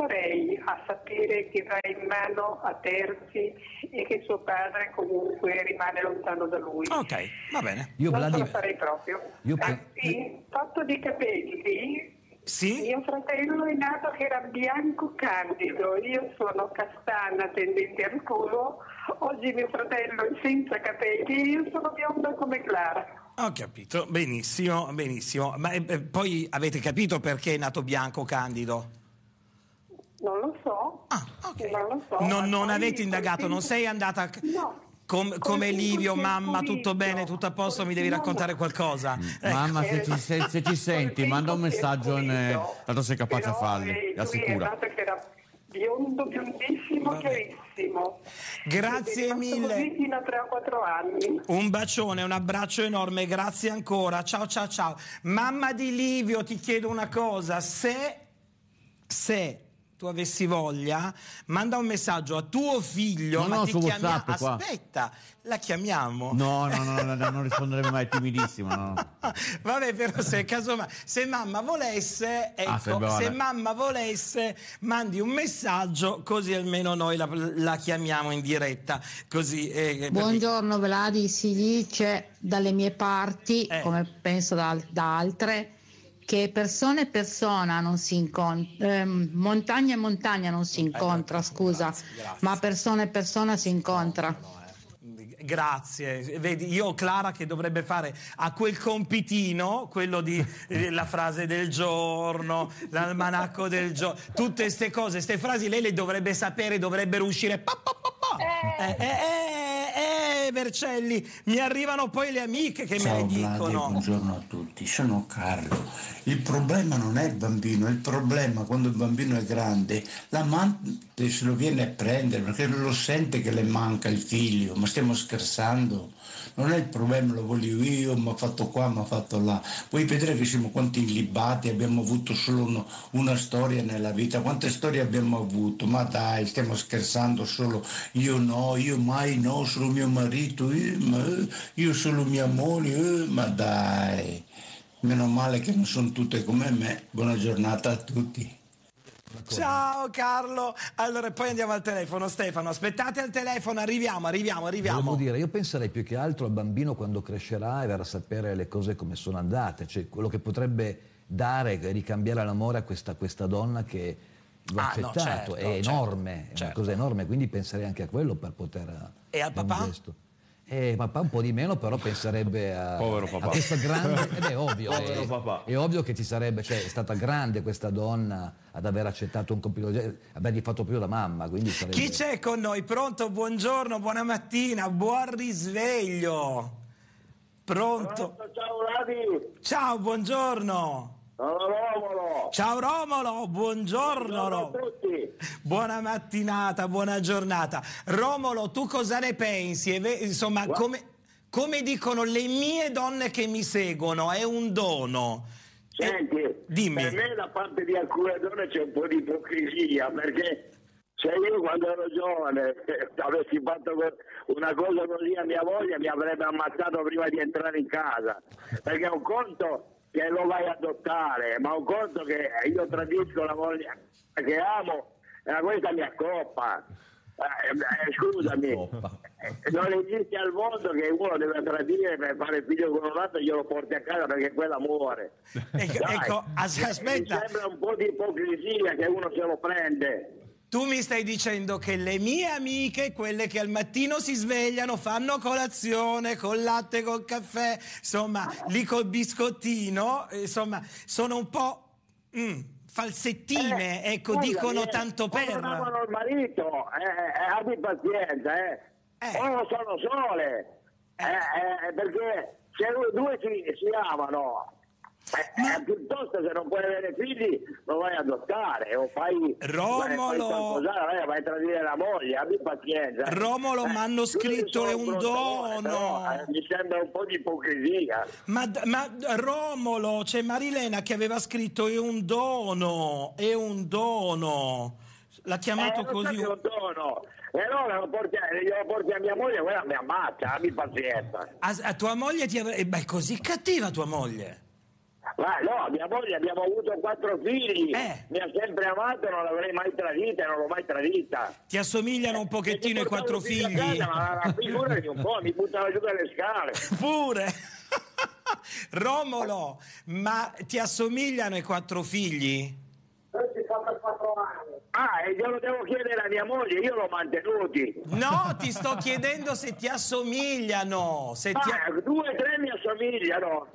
farei a sapere che va in mano a terzi e che suo padre comunque rimane lontano da lui. Ok, va bene. Non ce la farei proprio. Il fatto di capelli, sì? Mio fratello è nato che era bianco candido, io sono castana tendente al collo, oggi mio fratello è senza capelli e io sono bionda come Clara. Ho capito, benissimo, benissimo. Ma poi avete capito perché è nato bianco candido? Non lo so. Ok. Non lo so. Non avete indagato, non sei andata... No. Come Livio, mamma, tutto bene, tutto a posto, mi devi raccontare qualcosa? Mamma, se ci senti, manda un messaggio, tanto sei capace a farli, ti assicura. Che era biondo, biondissimo, chiarissimo. Grazie mille. Così fino a 3 o 4 anni. Un bacione, un abbraccio enorme, grazie ancora. Ciao ciao ciao. Mamma di Livio, ti chiedo una cosa, se tu avessi voglia, manda un messaggio a tuo figlio, ma ti chiamiamo. Aspetta, la chiamiamo. No, non risponderebbe mai, timidissimo. No. Vabbè, però se mamma volesse, ecco, se mamma volesse, mandi un messaggio, così almeno noi la chiamiamo in diretta. Così, buongiorno Vladi, si dice dalle mie parti, come penso da altre, che persona e persona non si incontra, montagna e montagna non si incontra, scusa, grazie. Ma persona e persona si incontra. Grazie, vedi, io ho Clara che dovrebbe fare a quel compitino, quello di la frase del giorno, l'almanacco del giorno, tutte queste cose, queste frasi lei le dovrebbe sapere, dovrebbero uscire Vercelli, mi arrivano poi le amiche che Ciao, me le dicono. Vladi, buongiorno a tutti, sono Carlo. Il problema non è il bambino, il problema quando il bambino è grande, l'amante se lo viene a prendere perché lo sente che le manca il figlio, ma stiamo scherzando? Non è il problema, lo voglio io, mi ha fatto qua, mi ha fatto là. Vuoi vedere che siamo quanti illibati, abbiamo avuto solo una storia nella vita, quante storie abbiamo avuto? Ma dai, stiamo scherzando solo, io no, io mai no, solo mio marito, io solo mia moglie, ma dai. Meno male che non sono tutte come me. Buona giornata a tutti. Ciao Carlo. Allora poi andiamo al telefono. Stefano, aspettate al telefono, arriviamo. Devo dire, io penserei più che altro al bambino quando crescerà e verrà a sapere le cose come sono andate, cioè quello che potrebbe dare e ricambiare l'amore a questa donna che l'ho accettato, è enorme, è una cosa enorme, quindi penserei anche a quello per poter... E al papà? Papà un po' di meno, però penserebbe a questa grande, ed è ovvio, è ovvio che ci sarebbe, cioè è stata grande questa donna ad aver accettato un compito, avergli fatto più da mamma, quindi sarebbe... Chi c'è con noi? Pronto? Buongiorno, buona mattina, buon risveglio. Pronto? Ciao Vladi. Ciao, buongiorno. Romolo. Ciao Romolo, buongiorno a tutti. Buona mattinata, buona giornata. Romolo, tu cosa ne pensi? Insomma, come dicono le mie donne che mi seguono, è un dono. Senti, dimmi. Per me da parte di alcune donne c'è un po' di ipocrisia, perché se io quando ero giovane avessi fatto una cosa così a mia moglie mi avrebbe ammazzato prima di entrare in casa, perché un conto che lo vai a adottare, ma un conto che io tradisco la moglie che amo, questa mi accoppa. Scusami, non esiste al mondo che uno deve tradire per fare figlio con un altro e glielo porti a casa perché quella muore. Ecco, aspetta. Mi sembra un po' di ipocrisia che uno se lo prende. Tu mi stai dicendo che le mie amiche, quelle che al mattino si svegliano, fanno colazione col latte, col caffè, insomma, lì col biscottino, insomma, sono un po' falsettine, ecco, dicono tanto per... Non amano il marito, abbi pazienza, o sono sole, perché se due si amano... piuttosto se non puoi avere figli lo vai ad adottare o fai Romolo vai a tradire la moglie, abbi pazienza. Romolo mi hanno scritto è un dono, però, mi sembra un po' di ipocrisia. Ma Romolo, c'è Marilena che aveva scritto è un dono, l'ha chiamato così. È un dono. E allora glielo porti a mia moglie, quella mi ammazza, abbi pazienza. A tua moglie è così cattiva tua moglie? Ma no, mia moglie, abbiamo avuto 4 figli, mi ha sempre amato, non l'avrei mai tradita e non l'ho mai tradita. Ti assomigliano un pochettino i 4 figli? Ma figurati un po', mi buttava giù dalle scale. Pure! Romolo, ma ti assomigliano i 4 figli? Ah, e glielo devo chiedere a mia moglie, io l'ho mantenuti. No, ti sto chiedendo se ti assomigliano. Se ti... 2 o 3 mi assomigliano.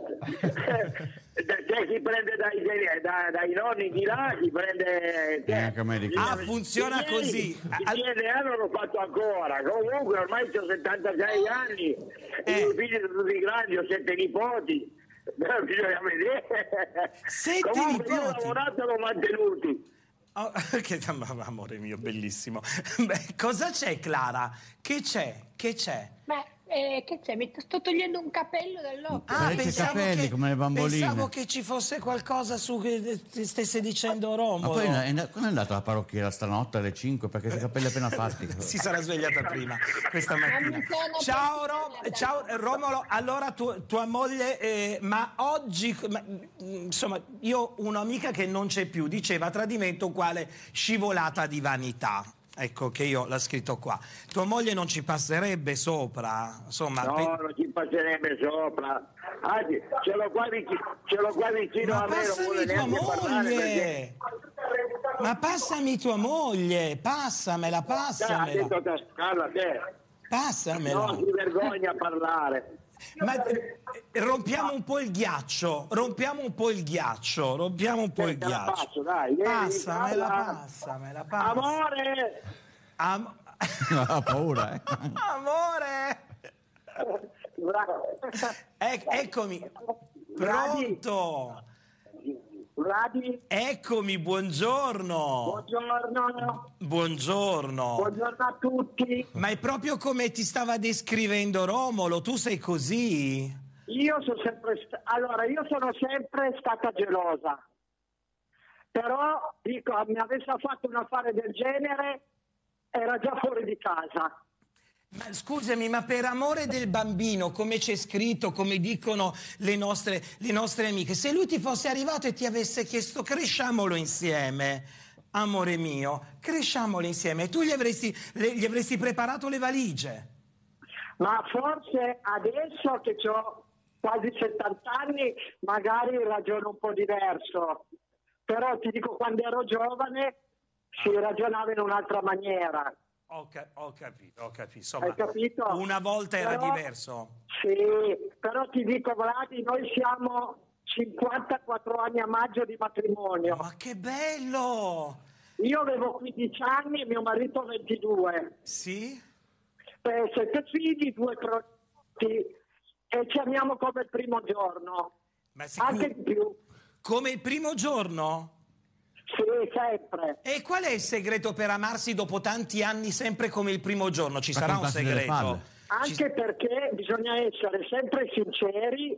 Chi prende dai nonni di là, chi prende... funziona così. Il DNA non l'ho fatto ancora. Comunque ormai ho 76 anni e i miei figli sono tutti grandi, ho 7 nipoti. Però bisogna vedere. 7 Comunque nipoti? io ho lavorato e l'ho mantenuti. Oh, amore mio, bellissimo. Beh, cosa c'è, Clara? Che c'è? Che c'è? Che c'è? Mi sto togliendo un capello dall'occhio. Capelli come le bamboline. Pensavo che ci fosse qualcosa su che ti stesse dicendo Romolo. Ma poi quando è andato alla parrucchiera stanotte alle 5 perché i capelli appena fatti? Si sarà svegliata prima questa mattina. Ciao Romolo, allora tua moglie, ma oggi, insomma, io ho un'amica che non c'è più, diceva tradimento quale scivolata di vanità. Ecco che io l'ho scritto qua. Tua moglie non ci passerebbe sopra? Insomma, no, non ci passerebbe sopra. Anzi, ce l'ho qua vicino ma a me. Passami tua moglie! Ma passami tua moglie! Passamela! Ha detto Carla, te. Passamela! No, si vergogna a parlare. Ma rompiamo un po' il ghiaccio. Passo, dai, Passamela. Amore! Ha paura, Amore! Eccomi. Pronto? Radi? Eccomi, buongiorno. Buongiorno a tutti. Ma è proprio come ti stava descrivendo Romolo, tu sei così? Io sono sempre stata gelosa. Però, dico, mi avesse fatto un affare del genere, era già fuori di casa. Ma scusami, ma per amore del bambino, come c'è scritto, come dicono le nostre amiche, se lui ti fosse arrivato e ti avesse chiesto cresciamolo insieme, amore mio, cresciamolo insieme, tu gli avresti preparato le valigie. Ma forse adesso che ho quasi 70 anni, magari ragiono un po' diverso. Però ti dico, quando ero giovane si ragionava in un'altra maniera. Ho capito. Insomma, hai capito? Una volta era diverso. Sì, però ti dico, Vladi, noi siamo 54 anni a maggio di matrimonio. Ma che bello! Io avevo 15 anni e mio marito 22. Sì? 7 figli, 2 prodotti e ci amiamo come il primo giorno. Ma anche di più. Come il primo giorno? Sì, sempre. E qual è il segreto per amarsi dopo tanti anni sempre come il primo giorno? Ci sarà un segreto? Anche perché bisogna essere sempre sinceri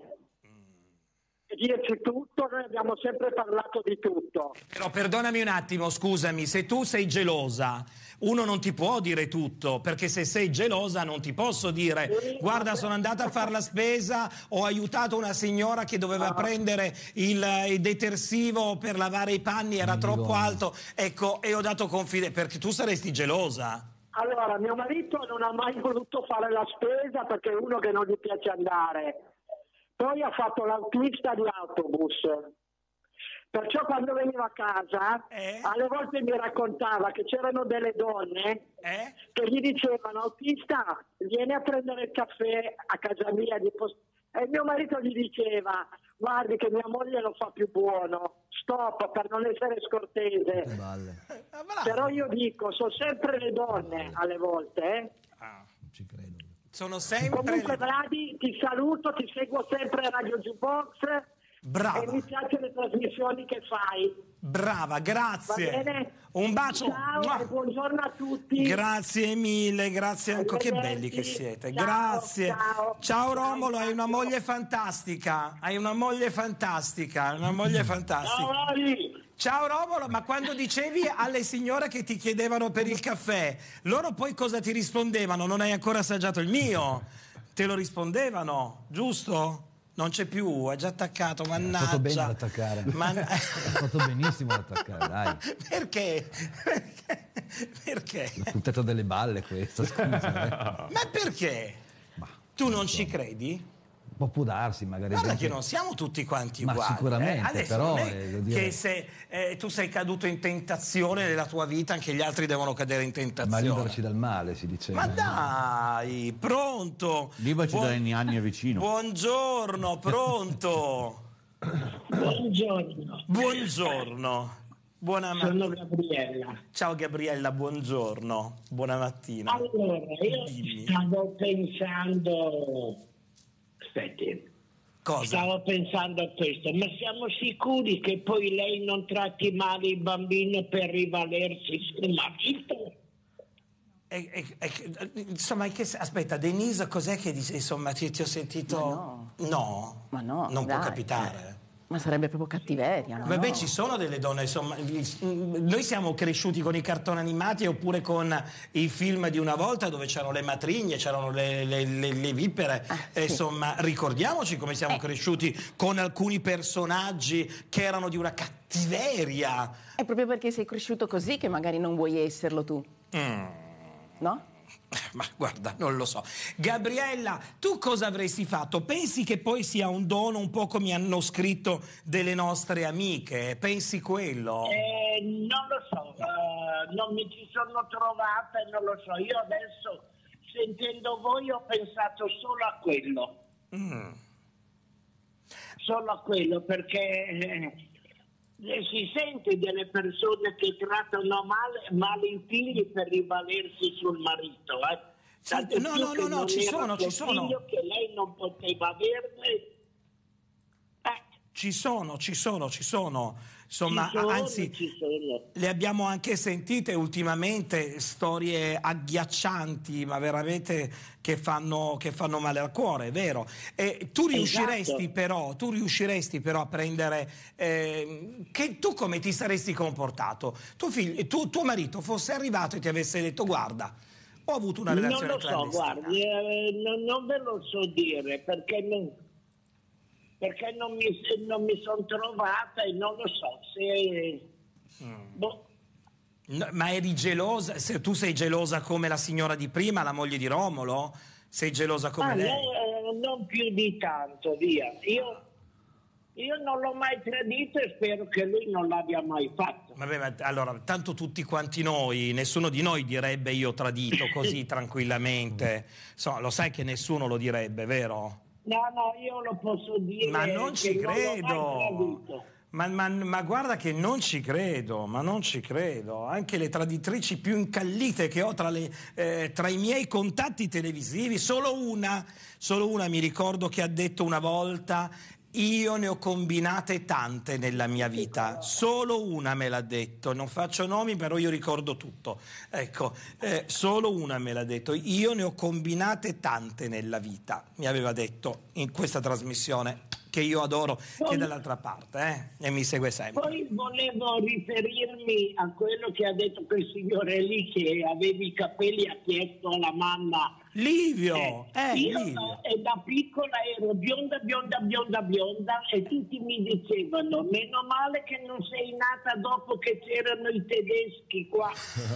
e dirci tutto, noi abbiamo sempre parlato di tutto. Però perdonami un attimo, scusami, se tu sei gelosa, uno non ti può dire tutto, perché se sei gelosa non ti posso dire guarda, sono andata a fare la spesa, ho aiutato una signora che doveva prendere il detersivo per lavare i panni, era troppo alto, ecco, e ho dato confidenza, perché tu saresti gelosa. Allora, mio marito non ha mai voluto fare la spesa perché è uno che non gli piace andare. Poi ha fatto l'autista di autobus. Perciò quando veniva a casa, alle volte mi raccontava che c'erano delle donne che gli dicevano: autista, vieni a prendere il caffè a casa mia. E mio marito gli diceva: guardi che mia moglie lo fa più buono, stop, per non essere scortese. Però io dico, sono sempre le donne alle volte. Ci credo. Sono sempre... Comunque Vladi, ti saluto, ti seguo sempre a Radio Jukebox. Brava. E mi piacciono le trasmissioni che fai. Brava, grazie. Va bene? Un bacio. Ciao e buongiorno a tutti. Grazie mille, grazie ancora. Che belli che siete. Ciao, grazie. Ciao Romolo, hai una moglie fantastica. Ciao Vladi. Ciao Romolo, ma quando dicevi alle signore che ti chiedevano per il caffè, loro poi cosa ti rispondevano? Non hai ancora assaggiato il mio? Te lo rispondevano, giusto? Non c'è più, è già attaccato, mannaggia. Ha fatto bene ad attaccare. Ha fatto benissimo ad attaccare, dai. Perché? Perché? La puntata delle balle questa, scusa. Ma perché? Tu non ci credi? Può darsi, magari. Guarda che non siamo tutti quanti uguali. Ma sicuramente, Adesso però... non è che se tu sei caduto in tentazione nella tua vita, anche gli altri devono cadere in tentazione. Ma liberaci dal male, si diceva. Ma dai, pronto? Liberaci dagli anni è vicino. Buongiorno, pronto? Buongiorno. Buongiorno. Buona mattina. Sono Gabriella. Ciao Gabriella, buongiorno. Buona mattina. Allora, io stavo pensando... Aspetti. Cosa? Stavo pensando a questo, ma siamo sicuri che poi lei non tratti male il bambino per rivalersi sul marito? Insomma, aspetta, Denise, cos'è che dice? Insomma, ti ho sentito... No. Ma no, non dai, può capitare. Ma sarebbe proprio cattiveria, no? Vabbè, ci sono delle donne, insomma, noi siamo cresciuti con i cartoni animati oppure con i film di una volta dove c'erano le matrigne, c'erano le vipere, sì. Insomma, ricordiamoci come siamo cresciuti con alcuni personaggi che erano di una cattiveria. È proprio perché sei cresciuto così che magari non vuoi esserlo tu. No? Ma guarda, non lo so. Gabriella, tu cosa avresti fatto? Pensi che poi sia un dono, un po' come hanno scritto delle nostre amiche? Pensi quello? Non lo so, non mi ci sono trovata e non lo so. Io adesso, sentendo voi, ho pensato solo a quello. Solo a quello, perché... si sente delle persone che trattano male i figli per rivalersi sul marito, No, ci sono. Figlio che lei non poteva averne. Ci sono. Insomma, anzi, le abbiamo anche sentite ultimamente storie agghiaccianti, ma veramente che fanno male al cuore, è vero. E tu riusciresti però a prendere che tu come ti saresti comportato? Tuo marito fosse arrivato e ti avesse detto: guarda, ho avuto una relazione clandestina. Non lo so, guardi, non ve lo so dire perché non mi sono trovata e non lo so se... No, ma eri gelosa? Se tu sei gelosa come la signora di prima, la moglie di Romolo? Sei gelosa come lei? Non più di tanto, via. Io non l'ho mai tradito e spero che lui non l'abbia mai fatto. Vabbè, ma allora, tanto tutti quanti noi, nessuno di noi direbbe io tradito così tranquillamente. Insomma, lo sai che nessuno lo direbbe, vero? No, io lo posso dire. Ma non ci credo. Ma guarda che non ci credo. Anche le traditrici più incallite che ho tra i miei contatti televisivi, solo una mi ricordo che ha detto una volta: io ne ho combinate tante nella mia vita, solo una me l'ha detto, non faccio nomi però io ricordo tutto, ecco, solo una me l'ha detto, io ne ho combinate tante nella vita, mi aveva detto in questa trasmissione che io adoro, che è dall'altra parte, e mi segue sempre. Poi volevo riferirmi a quello che ha detto quel signore lì che aveva i capelli, ha chiesto alla mamma. Livio, io Livio. Da piccola ero bionda e tutti mi dicevano: meno male che non sei nata dopo che c'erano i tedeschi qua.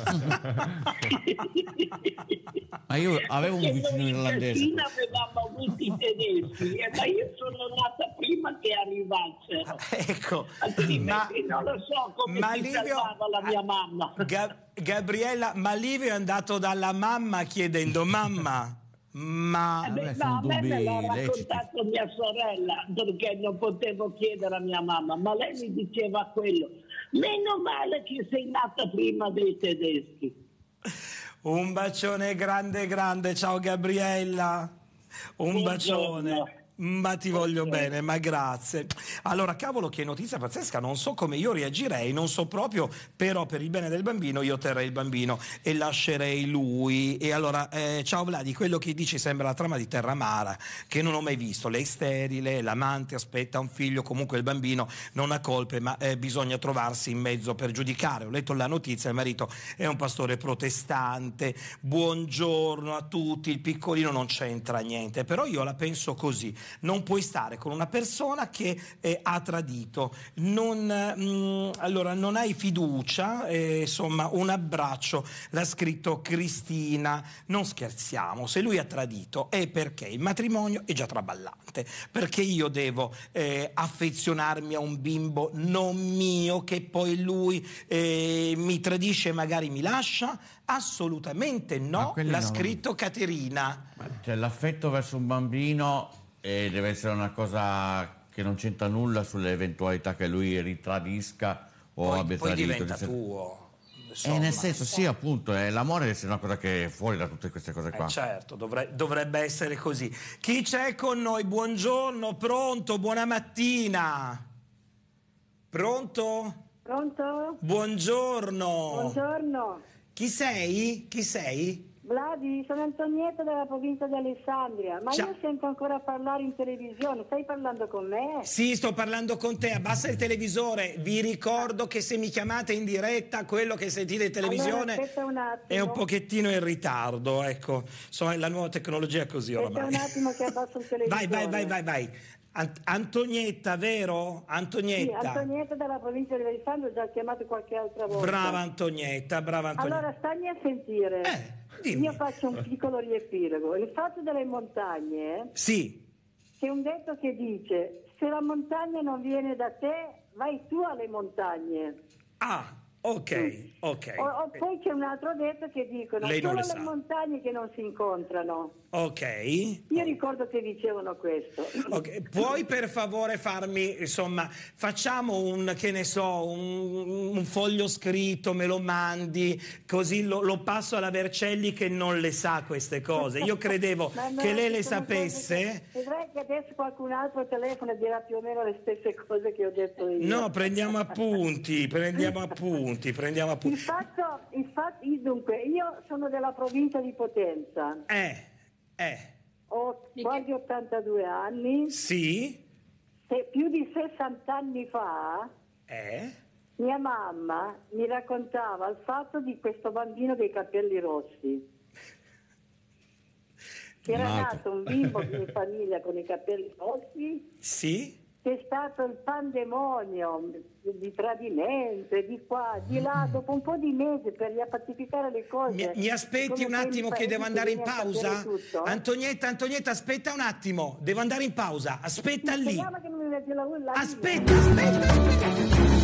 Ma io avevo un vicino irlandese. In avevamo avuto i tedeschi, ma io sono nata prima che arrivassero. Ecco, altrimenti non lo so come si salvava la mia mamma. Gabriella, ma Livio è andato dalla mamma chiedendo: mamma, ma... a me me l'ha raccontato mia sorella, perché non potevo chiedere a mia mamma, ma lei mi diceva quello: meno male che sei nata prima dei tedeschi. Un bacione grande, ciao Gabriella, un bacione. Ma ti voglio bene, ma grazie. Allora, cavolo, che notizia pazzesca, non so come io reagirei, non so proprio, però per il bene del bambino io terrei il bambino e lascerei lui. E allora, ciao Vladi, quello che dici sembra la trama di Terramara, che non ho mai visto. Lei sterile, l'amante aspetta un figlio, comunque il bambino non ha colpe, ma bisogna trovarsi in mezzo per giudicare. Ho letto la notizia, il marito è un pastore protestante, buongiorno a tutti, il piccolino non c'entra niente, però io la penso così. non puoi stare con una persona che ha tradito, allora non hai fiducia, insomma un abbraccio, l'ha scritto Cristina, non scherziamo, se lui ha tradito è perché il matrimonio è già traballante, perché io devo affezionarmi a un bimbo non mio che poi lui mi tradisce e magari mi lascia? Assolutamente no, l'ha scritto Caterina. Cioè, l'affetto verso un bambino deve essere una cosa che non c'entra nulla sulle eventualità che lui ritradisca o abbia poi tradito. Diventa tuo. Nel senso, sì, appunto, l'amore deve essere una cosa che è fuori da tutte queste cose qua. Certo, dovrebbe essere così. Chi c'è con noi? Buongiorno, pronto? Buona mattina. Pronto? Pronto? Buongiorno. Buongiorno. Chi sei? Chi sei? Vladi, sono Antonietta della provincia di Alessandria, ma io sento ancora parlare in televisione, stai parlando con me? Sì, sto parlando con te, abbassa il televisore, vi ricordo che se mi chiamate in diretta quello che sentite in televisione è un pochettino in ritardo, ecco, insomma la nuova tecnologia è così oramai. Aspetta un attimo che abbasso il televisore. Vai. Antonietta, vero? Antonietta. Sì, Antonietta della provincia di Alessandria, ho già chiamato qualche altra volta. Brava Antonietta. Allora, stammi a sentire. Dimmi. Io faccio un piccolo riepilogo. Il fatto delle montagne... Sì. C'è un detto che dice, se la montagna non viene da te, vai tu alle montagne. Ah, ok. Poi c'è un altro detto che dicono, solo le montagne che non si incontrano. Ok. Io ricordo che dicevano questo. Okay. Puoi per favore farmi, insomma, facciamo un foglio scritto, me lo mandi, così lo passo alla Vercelli che non le sa queste cose. Io credevo che lei le sapesse. Vedrai che adesso qualcun altro telefono e dirà più o meno le stesse cose che ho detto io. No, prendiamo appunti. Dunque, io sono della provincia di Potenza. Ho quasi 82 anni. Sì. Più di 60 anni fa mia mamma mi raccontava il fatto di questo bambino dei capelli rossi. Era nato un bimbo in famiglia con i capelli rossi. Sì. C'è stato il pandemonio di tradimento e di qua, di là, dopo un po' di mesi per riappacificare le cose. Mi aspetti un attimo che devo andare in pausa? Antonietta, aspetta un attimo, devo andare in pausa, aspetta lì. Che non mi legge la aspetta.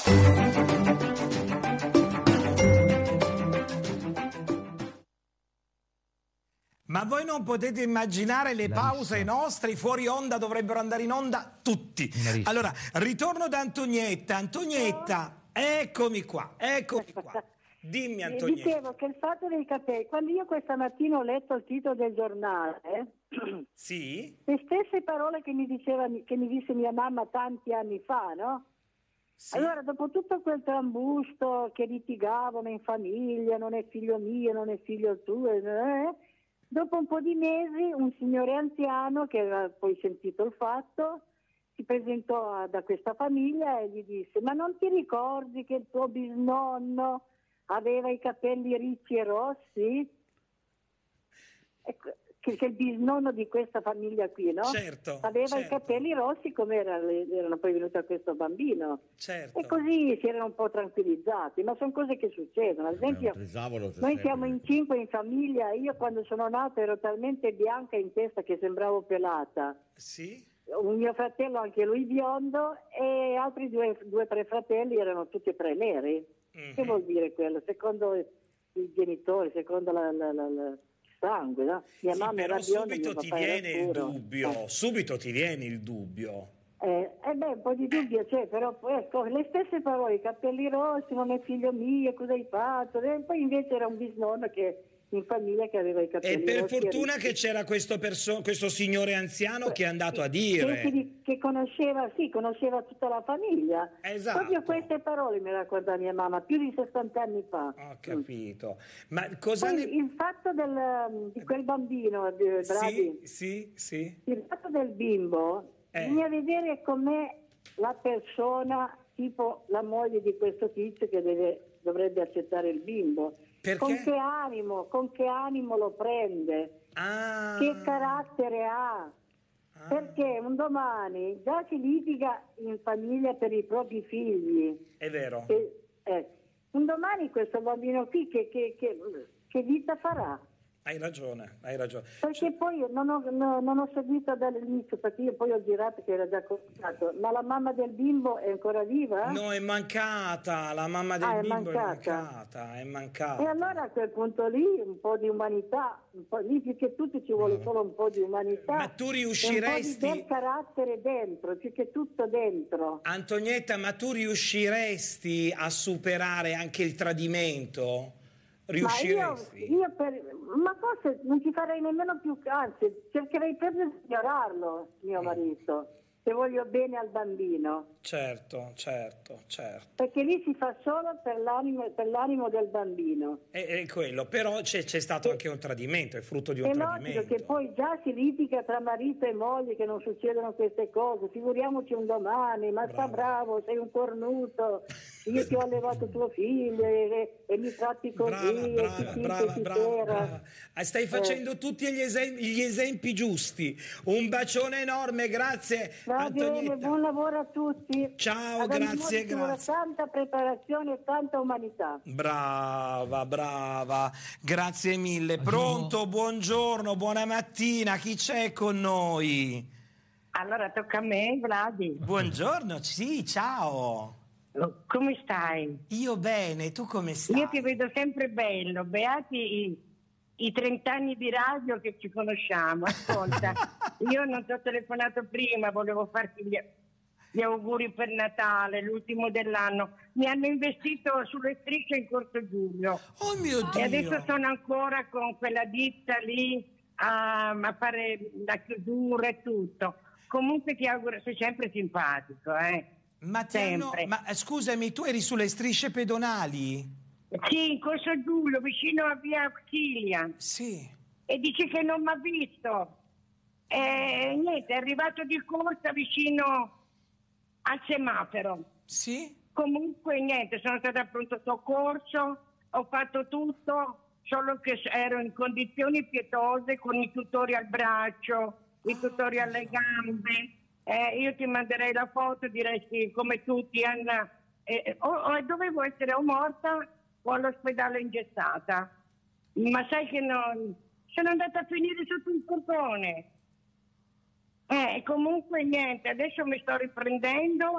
Ma voi non potete immaginare le pause nostre, i fuori onda dovrebbero andare in onda tutti. Allora, ritorno da Antonietta. Antonietta, eccomi qua. Dimmi, Antonietta. Dicevo che il fatto dei capelli, quando io questa mattina ho letto il titolo del giornale, sì? Le stesse parole che mi disse mia mamma tanti anni fa, no? Sì. Allora, dopo tutto quel trambusto che litigavano in famiglia, non è figlio mio, non è figlio tuo, dopo un po' di mesi un signore anziano che aveva poi sentito il fatto si presentò da questa famiglia e gli disse: ma non ti ricordi che il tuo bisnonno aveva i capelli ricci e rossi? Ecco, che il bisnonno di questa famiglia qui, no? Certo, aveva i capelli rossi come erano poi venuti a questo bambino. Certo. E così si erano un po' tranquillizzati, ma sono cose che succedono. Ad esempio, noi siamo in 5 in famiglia, io quando sono nata ero talmente bianca in testa che sembravo pelata. Sì? Un mio fratello, anche lui biondo, e altri due o tre fratelli erano tutti e tre neri. Che vuol dire quello? Secondo i genitori, secondo la sangue, no? Mia mamma era bionda, subito ti viene il dubbio, subito ti viene il dubbio. Un po' di dubbio c'è, però ecco, le stesse parole, i capelli rossi, non è figlio mio, cosa hai fatto? E poi invece era un bisnonno che in famiglia che aveva i capelli rossi. E per fortuna che c'era questo signore anziano che è andato a dire. Che conosceva tutta la famiglia. Esatto. Proprio queste parole mi racconta mia mamma, più di 60 anni fa. Ho capito. Ma cosa il fatto di quel bambino, Draghi, sì. Il fatto del bimbo, bisogna vedere com'è la persona, tipo la moglie di questo tizio che dovrebbe accettare il bimbo. Perché? Con che animo lo prende? Che carattere ha? Perché un domani già si litiga in famiglia per i propri figli. È vero. Un domani questo bambino qui che vita farà? Hai ragione. Perché poi non ho seguito dall'inizio, perché io poi ho girato che era già cominciato. Ma la mamma del bimbo è ancora viva? No, è mancata, la mamma del bimbo è mancata. E allora a quel punto lì un po' di umanità, lì più che tutto ci vuole solo un po' di umanità. Ma tu riusciresti... un po' di bel carattere dentro, più che tutto dentro. Antonietta, ma tu riusciresti a superare anche il tradimento? Riusciresti? Ma forse non ci farei nemmeno più, anzi cercherei proprio di ignorarlo, mio marito, se voglio bene al bambino. Certo. Perché lì si fa solo per l'animo del bambino. È quello, però c'è stato anche un tradimento, è frutto di un tradimento. È logico che poi già si litiga tra marito e moglie che non succedono queste cose, figuriamoci un domani, ma sta bravo, sei un cornuto, io ti ho allevato tuo figlio e mi tratti così. Brava. Stai facendo tutti gli esempi giusti. Un bacione enorme, grazie. Va bene, buon lavoro a tutti. Ciao, grazie. Tanta preparazione e tanta umanità. Brava, grazie mille. Pronto, buongiorno, buona mattina, chi c'è con noi? Allora tocca a me, Vladi. Buongiorno, sì, ciao. Come stai? Io bene, tu come stai? Io ti vedo sempre bello, beati i 30 anni di radio che ci conosciamo. Ascolta, io non ti ho telefonato prima, volevo farti gli auguri per Natale, l'ultimo dell'anno. Mi hanno investito sulle strisce in Corso Giulio. Oh mio Dio! E adesso sono ancora con quella ditta lì a fare la chiusura e tutto. Comunque ti auguro, sei sempre simpatico, Ma scusami, tu eri sulle strisce pedonali? Sì, in Corso Giulio, vicino a via Auxilia. Sì. E dice che non mi ha visto. Niente, è arrivato di corsa vicino al semaforo. Sì. Comunque niente, sono stata a pronto soccorso, ho fatto tutto, solo che ero in condizioni pietose con i tutori al braccio, i tutori alle gambe. Io ti manderei la foto, diresti come tutti, Anna. Dovevo essere o morta o all'ospedale ingessata. Ma sai che sono andata a finire sotto un portone. Comunque niente, adesso mi sto riprendendo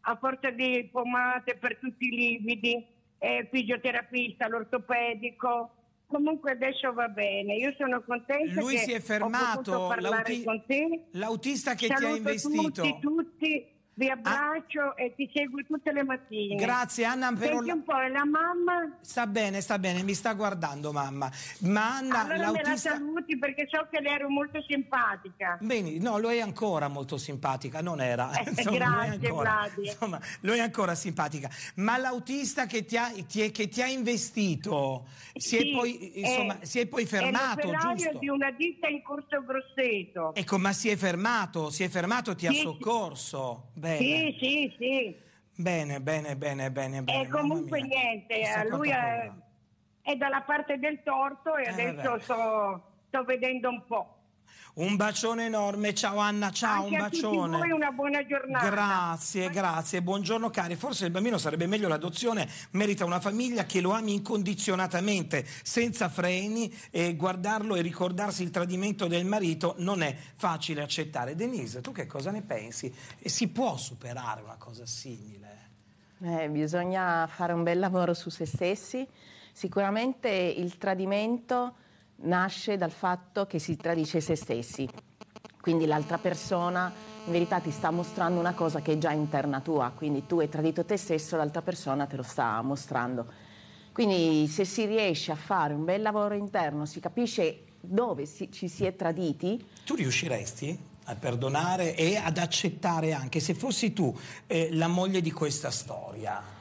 a forza di pomate per tutti i lividi, fisioterapista, l'ortopedico. Comunque adesso va bene, io sono contenta. Lui che si è fermato, ho potuto parlare con te. L'autista che ti ha Saluto investito. tutti, vi abbraccio e ti seguo tutte le mattine. Grazie Anna. Senti un po', e la mamma? Sta bene, mi sta guardando mamma. Ma Anna, Allora me la saluti perché so che le ero molto simpatica. Bene, no, lui è ancora molto simpatica, non era. Insomma, Grazie Vladi. Insomma, lui è ancora simpatica. Ma l'autista che ti ha investito si è poi fermato, è l'operaio giusto? di una ditta in Corso Grosseto. Ecco, ma si è fermato, ti ha soccorso. Bene. Sì. Bene. E comunque niente, lui è dalla parte del torto e adesso sto vedendo un po'. Un bacione enorme, ciao Anna, ciao, anche un bacione. A tutti voi una buona giornata. Grazie, buongiorno cari. Forse il bambino sarebbe meglio l'adozione, merita una famiglia che lo ami incondizionatamente, senza freni, e guardarlo e ricordarsi il tradimento del marito non è facile accettare. Denise, tu che cosa ne pensi? Si può superare una cosa simile? Bisogna fare un bel lavoro su se stessi. Sicuramente il tradimento nasce dal fatto che si tradisce se stessi, quindi l'altra persona in verità ti sta mostrando una cosa che è già interna tua, quindi tu hai tradito te stesso, l'altra persona te lo sta mostrando. Quindi se si riesce a fare un bel lavoro interno, si capisce dove ci si è traditi. Tu riusciresti a perdonare e ad accettare, anche se fossi tu la moglie di questa storia?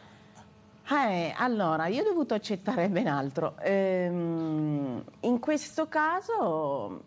Allora, io ho dovuto accettare ben altro. In questo caso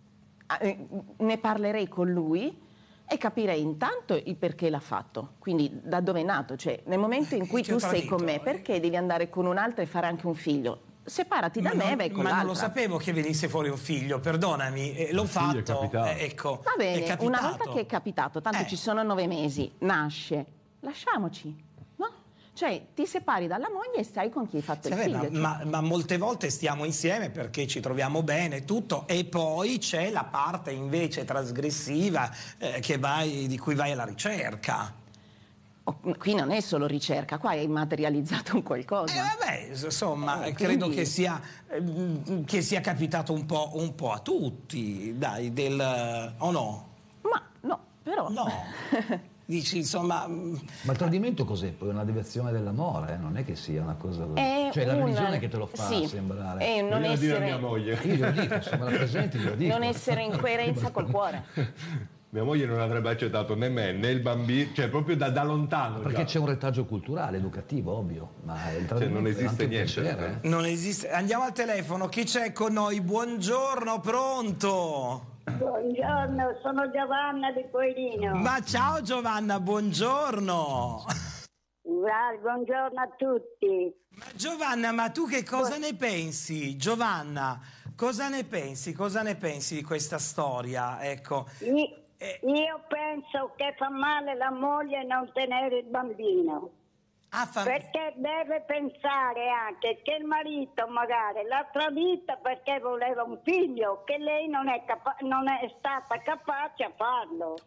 ne parlerei con lui e capirei intanto il perché l'ha fatto, quindi da dove è nato, cioè nel momento in cui tu sei con me, perché devi andare con un'altra e fare anche un figlio? Separati da me e vai con l'altra. Ma non lo sapevo che venisse fuori un figlio, perdonami, l'ho fatto. Ecco, va bene, una volta che è capitato, tanto ci sono 9 mesi, nasce, lasciamoci. Cioè, ti separi dalla moglie e stai con chi hai fatto il figlio. Ma molte volte stiamo insieme perché ci troviamo bene, tutto, e poi c'è la parte invece trasgressiva di cui vai alla ricerca. Qui non è solo ricerca, qua hai materializzato un qualcosa. Insomma, credo che sia capitato un po' a tutti, dai, o no? Ma no, però... No. Dici, insomma... Ma il tradimento cos'è? Poi una deviazione dell'amore, non è che sia una cosa così. Cioè la religione che te lo fa sembrare. È non essere... dire a mia moglie. Io glielo dico, se me la presenti glielo dico. Non essere in coerenza col cuore. Mia moglie non avrebbe accettato né me né il bambino, cioè proprio da lontano. Perché c'è un retaggio culturale, educativo, ovvio. Ma il non esiste niente. Non esiste. Andiamo al telefono, chi c'è con noi? Buongiorno, pronto? Buongiorno, sono Giovanna di Coirino. Ma ciao Giovanna, buongiorno. Buongiorno a tutti. Giovanna, ma tu che cosa ne pensi? Giovanna, cosa ne pensi? Cosa ne pensi di questa storia? Ecco. Io penso che fa male la moglie non tenere il bambino. Perché deve pensare anche che il marito magari l'ha tradita perché voleva un figlio, che lei non è stata capace a farlo.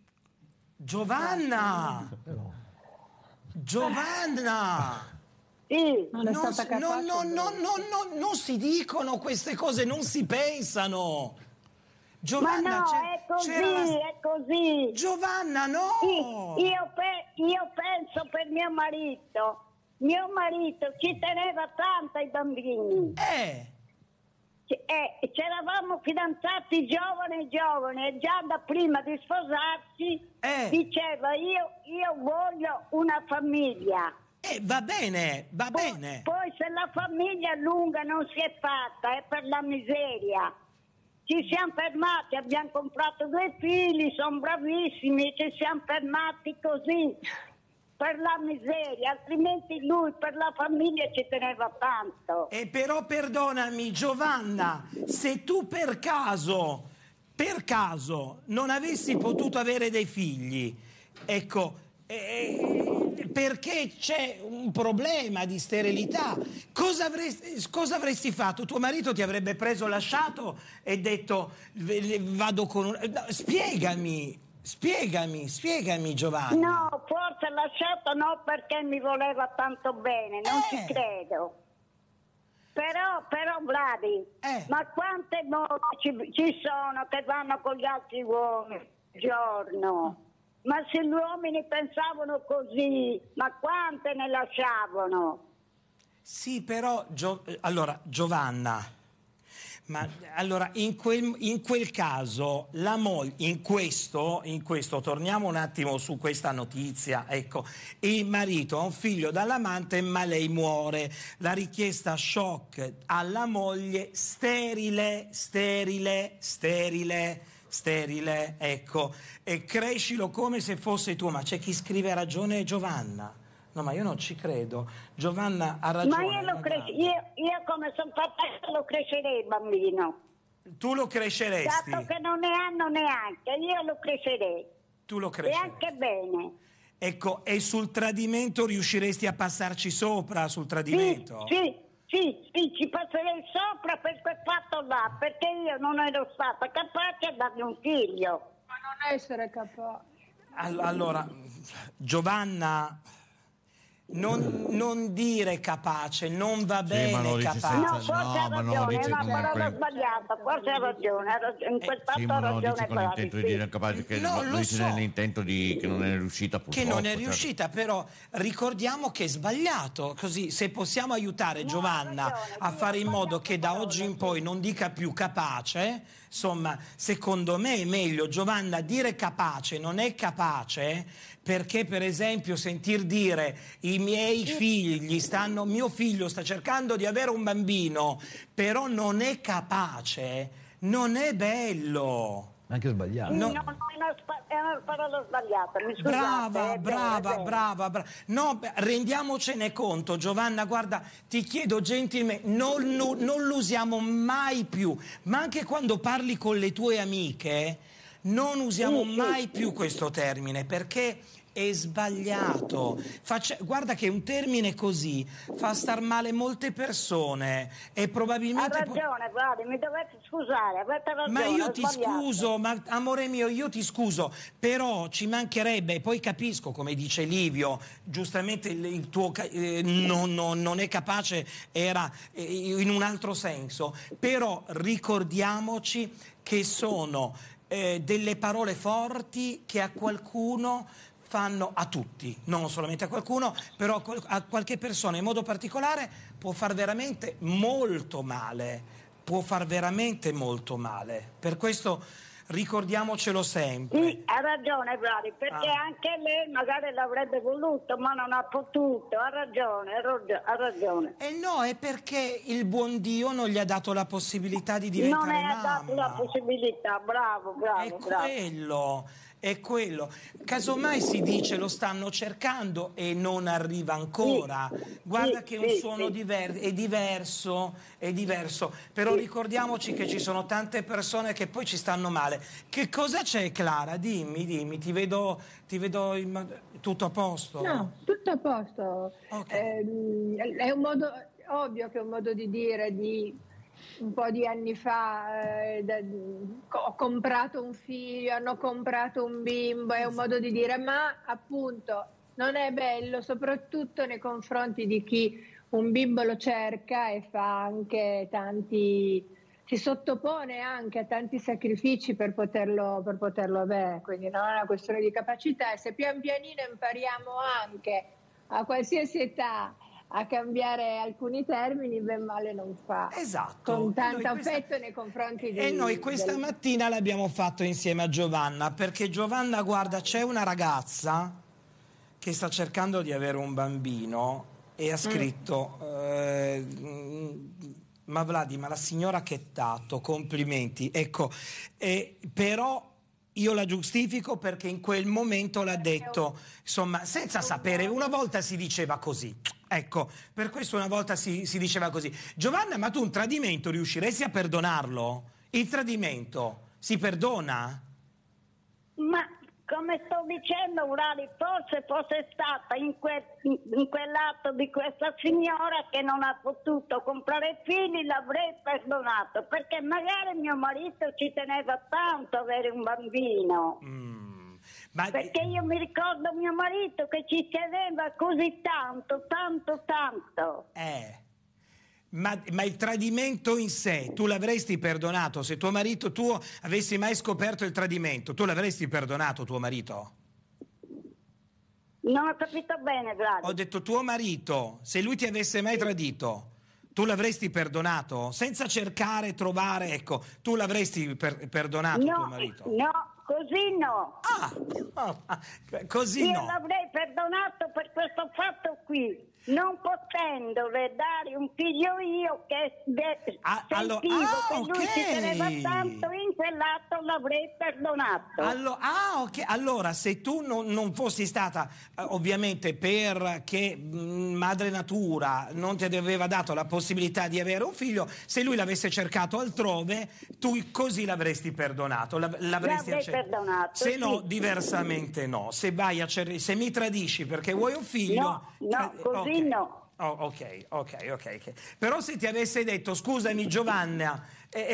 Giovanna! Sì, non si dicono queste cose, non si pensano. Giovanna, ma no, è così. Giovanna, no! Io penso per mio marito. Mio marito ci teneva tanto ai bambini. C'eravamo fidanzati giovani e già da prima di sposarsi diceva io voglio una famiglia. Va bene. Poi se la famiglia lunga non si è fatta è per la miseria. Ci siamo fermati, abbiamo comprato 2 figli, sono bravissimi, ci siamo fermati così, per la miseria, altrimenti lui per la famiglia ci teneva tanto. Però perdonami Giovanna, se tu per caso non avessi potuto avere dei figli, ecco, perché c'è un problema di sterilità, cosa avresti fatto? Tuo marito ti avrebbe preso, lasciato e detto vado con un... No, spiegami Giovanna. No, forse fosse lasciato no perché mi voleva tanto bene, non ci credo. Però Vladi, ma quante mogli ci sono che vanno con gli altri uomini al giorno? Ma se gli uomini pensavano così, ma quante ne lasciavano? Sì, però, allora, Giovanna, ma allora in quel caso la moglie, in questo, torniamo un attimo su questa notizia, ecco, il marito ha un figlio dall'amante ma lei muore, la richiesta shock alla moglie, sterile, ecco, e crescilo come se fosse tuo, ma c'è chi scrive ha ragione Giovanna. No, ma io non ci credo. Giovanna ha ragione. Ma io come sono fatta, lo crescerei il bambino. Tu lo cresceresti? Dato che non ne hanno neanche, io lo crescerei. Tu lo cresceresti. E anche bene. Ecco, e sul tradimento riusciresti a passarci sopra, sul tradimento? Sì, ci passerei sopra per quel fatto là, perché io non ero stata capace a dargli un figlio. Ma non essere capace. Allora, Giovanna... Non dire capace, non va bene capace. No, forse ha ragione, è una parola sbagliata, forse ha ragione, in quel fatto ha ragione. Dice con l'intento di dire capace, che no, lo dice nell'intento di che non è riuscita purtroppo. Che non è riuscita, però ricordiamo che è sbagliato, così se possiamo aiutare Giovanna a fare in modo che da oggi in poi non dica più capace, insomma, secondo me è meglio, Giovanna, dire capace non è capace, perché per esempio sentir dire i miei figli mio figlio sta cercando di avere un bambino, però non è capace, non è bello. Anche sbagliato. No, è una parola sbagliata, mi scusate. Brava. No, rendiamocene conto, Giovanna, guarda, ti chiedo gentilmente, non lo usiamo mai più, ma anche quando parli con le tue amiche, non usiamo mai più questo termine, perché è sbagliato. Guarda che un termine così fa star male molte persone e probabilmente... Ha ragione, Vladi, mi dovete scusare, avete ragione. Ma io ti scuso, amore mio, io ti scuso, però ci mancherebbe, poi capisco, come dice Livio, giustamente il tuo non è capace, era in un altro senso, però ricordiamoci che sono delle parole forti che a qualcuno fanno, a tutti, non solamente a qualcuno, però a qualche persona in modo particolare può far veramente molto male, per questo ricordiamocelo sempre. Sì, ha ragione Vladi, perché anche lei magari l'avrebbe voluto ma non ha potuto, ha ragione. E no, è perché il buon Dio non gli ha dato la possibilità di diventare mamma. Non ne ha dato la possibilità, bravo. È quello. Casomai si dice lo stanno cercando e non arriva ancora. Guarda che un suono è diverso, però ricordiamoci che ci sono tante persone che poi ci stanno male. Che cosa c'è, Clara? Dimmi, ti vedo tutto a posto? No, tutto a posto. Okay. È un modo, ovvio che è un modo di dire di un po' di anni fa, ho comprato un figlio, hanno comprato un bimbo, è un modo di dire, ma appunto non è bello, soprattutto nei confronti di chi un bimbo lo cerca e fa anche si sottopone anche a tanti sacrifici per poterlo avere, quindi non è una questione di capacità, e se pian pianino impariamo anche a qualsiasi età a cambiare alcuni termini, ben male non fa. Esatto. Con tanto affetto nei confronti di... E noi questa mattina l'abbiamo fatto insieme a Giovanna, perché Giovanna, guarda, c'è una ragazza che sta cercando di avere un bambino e ha scritto ma Vladi, ma la signora che tatto, complimenti. Ecco, però io la giustifico perché in quel momento l'ha detto, insomma, senza sapere, una volta si diceva così. Ecco, per questo una volta si diceva così. Giovanna, ma tu un tradimento riusciresti a perdonarlo? Il tradimento si perdona? Ma come sto dicendo, Vladi, forse fosse stata in quell'atto di questa signora che non ha potuto comprare figli, l'avrei perdonato, perché magari mio marito ci teneva tanto a avere un bambino. Perché io mi ricordo mio marito che ci teneva così tanto. Ma il tradimento in sé, tu l'avresti perdonato? Se tuo marito, tu avessi mai scoperto il tradimento, tu l'avresti perdonato tuo marito? Non ho capito bene, Vlad. Ho detto tuo marito, se lui ti avesse mai tradito, tu l'avresti perdonato? Senza cercare, trovare, ecco, tu l'avresti perdonato tuo marito? No, così no. Così io no. l'avrei perdonato per questo fatto qui. Non potendole dare un figlio io che sentivo che lui ci teneva tanto, in quell'atto l'avrei perdonato. Ok. Allora, se tu non fossi stata, ovviamente perché madre natura non ti aveva dato la possibilità di avere un figlio, se lui l'avesse cercato altrove, tu così l'avresti perdonato, l'avresti perdonato. Se no, diversamente no. Se se mi tradisci perché vuoi un figlio... No, così no. Ok. Però se ti avesse detto, scusami Giovanna,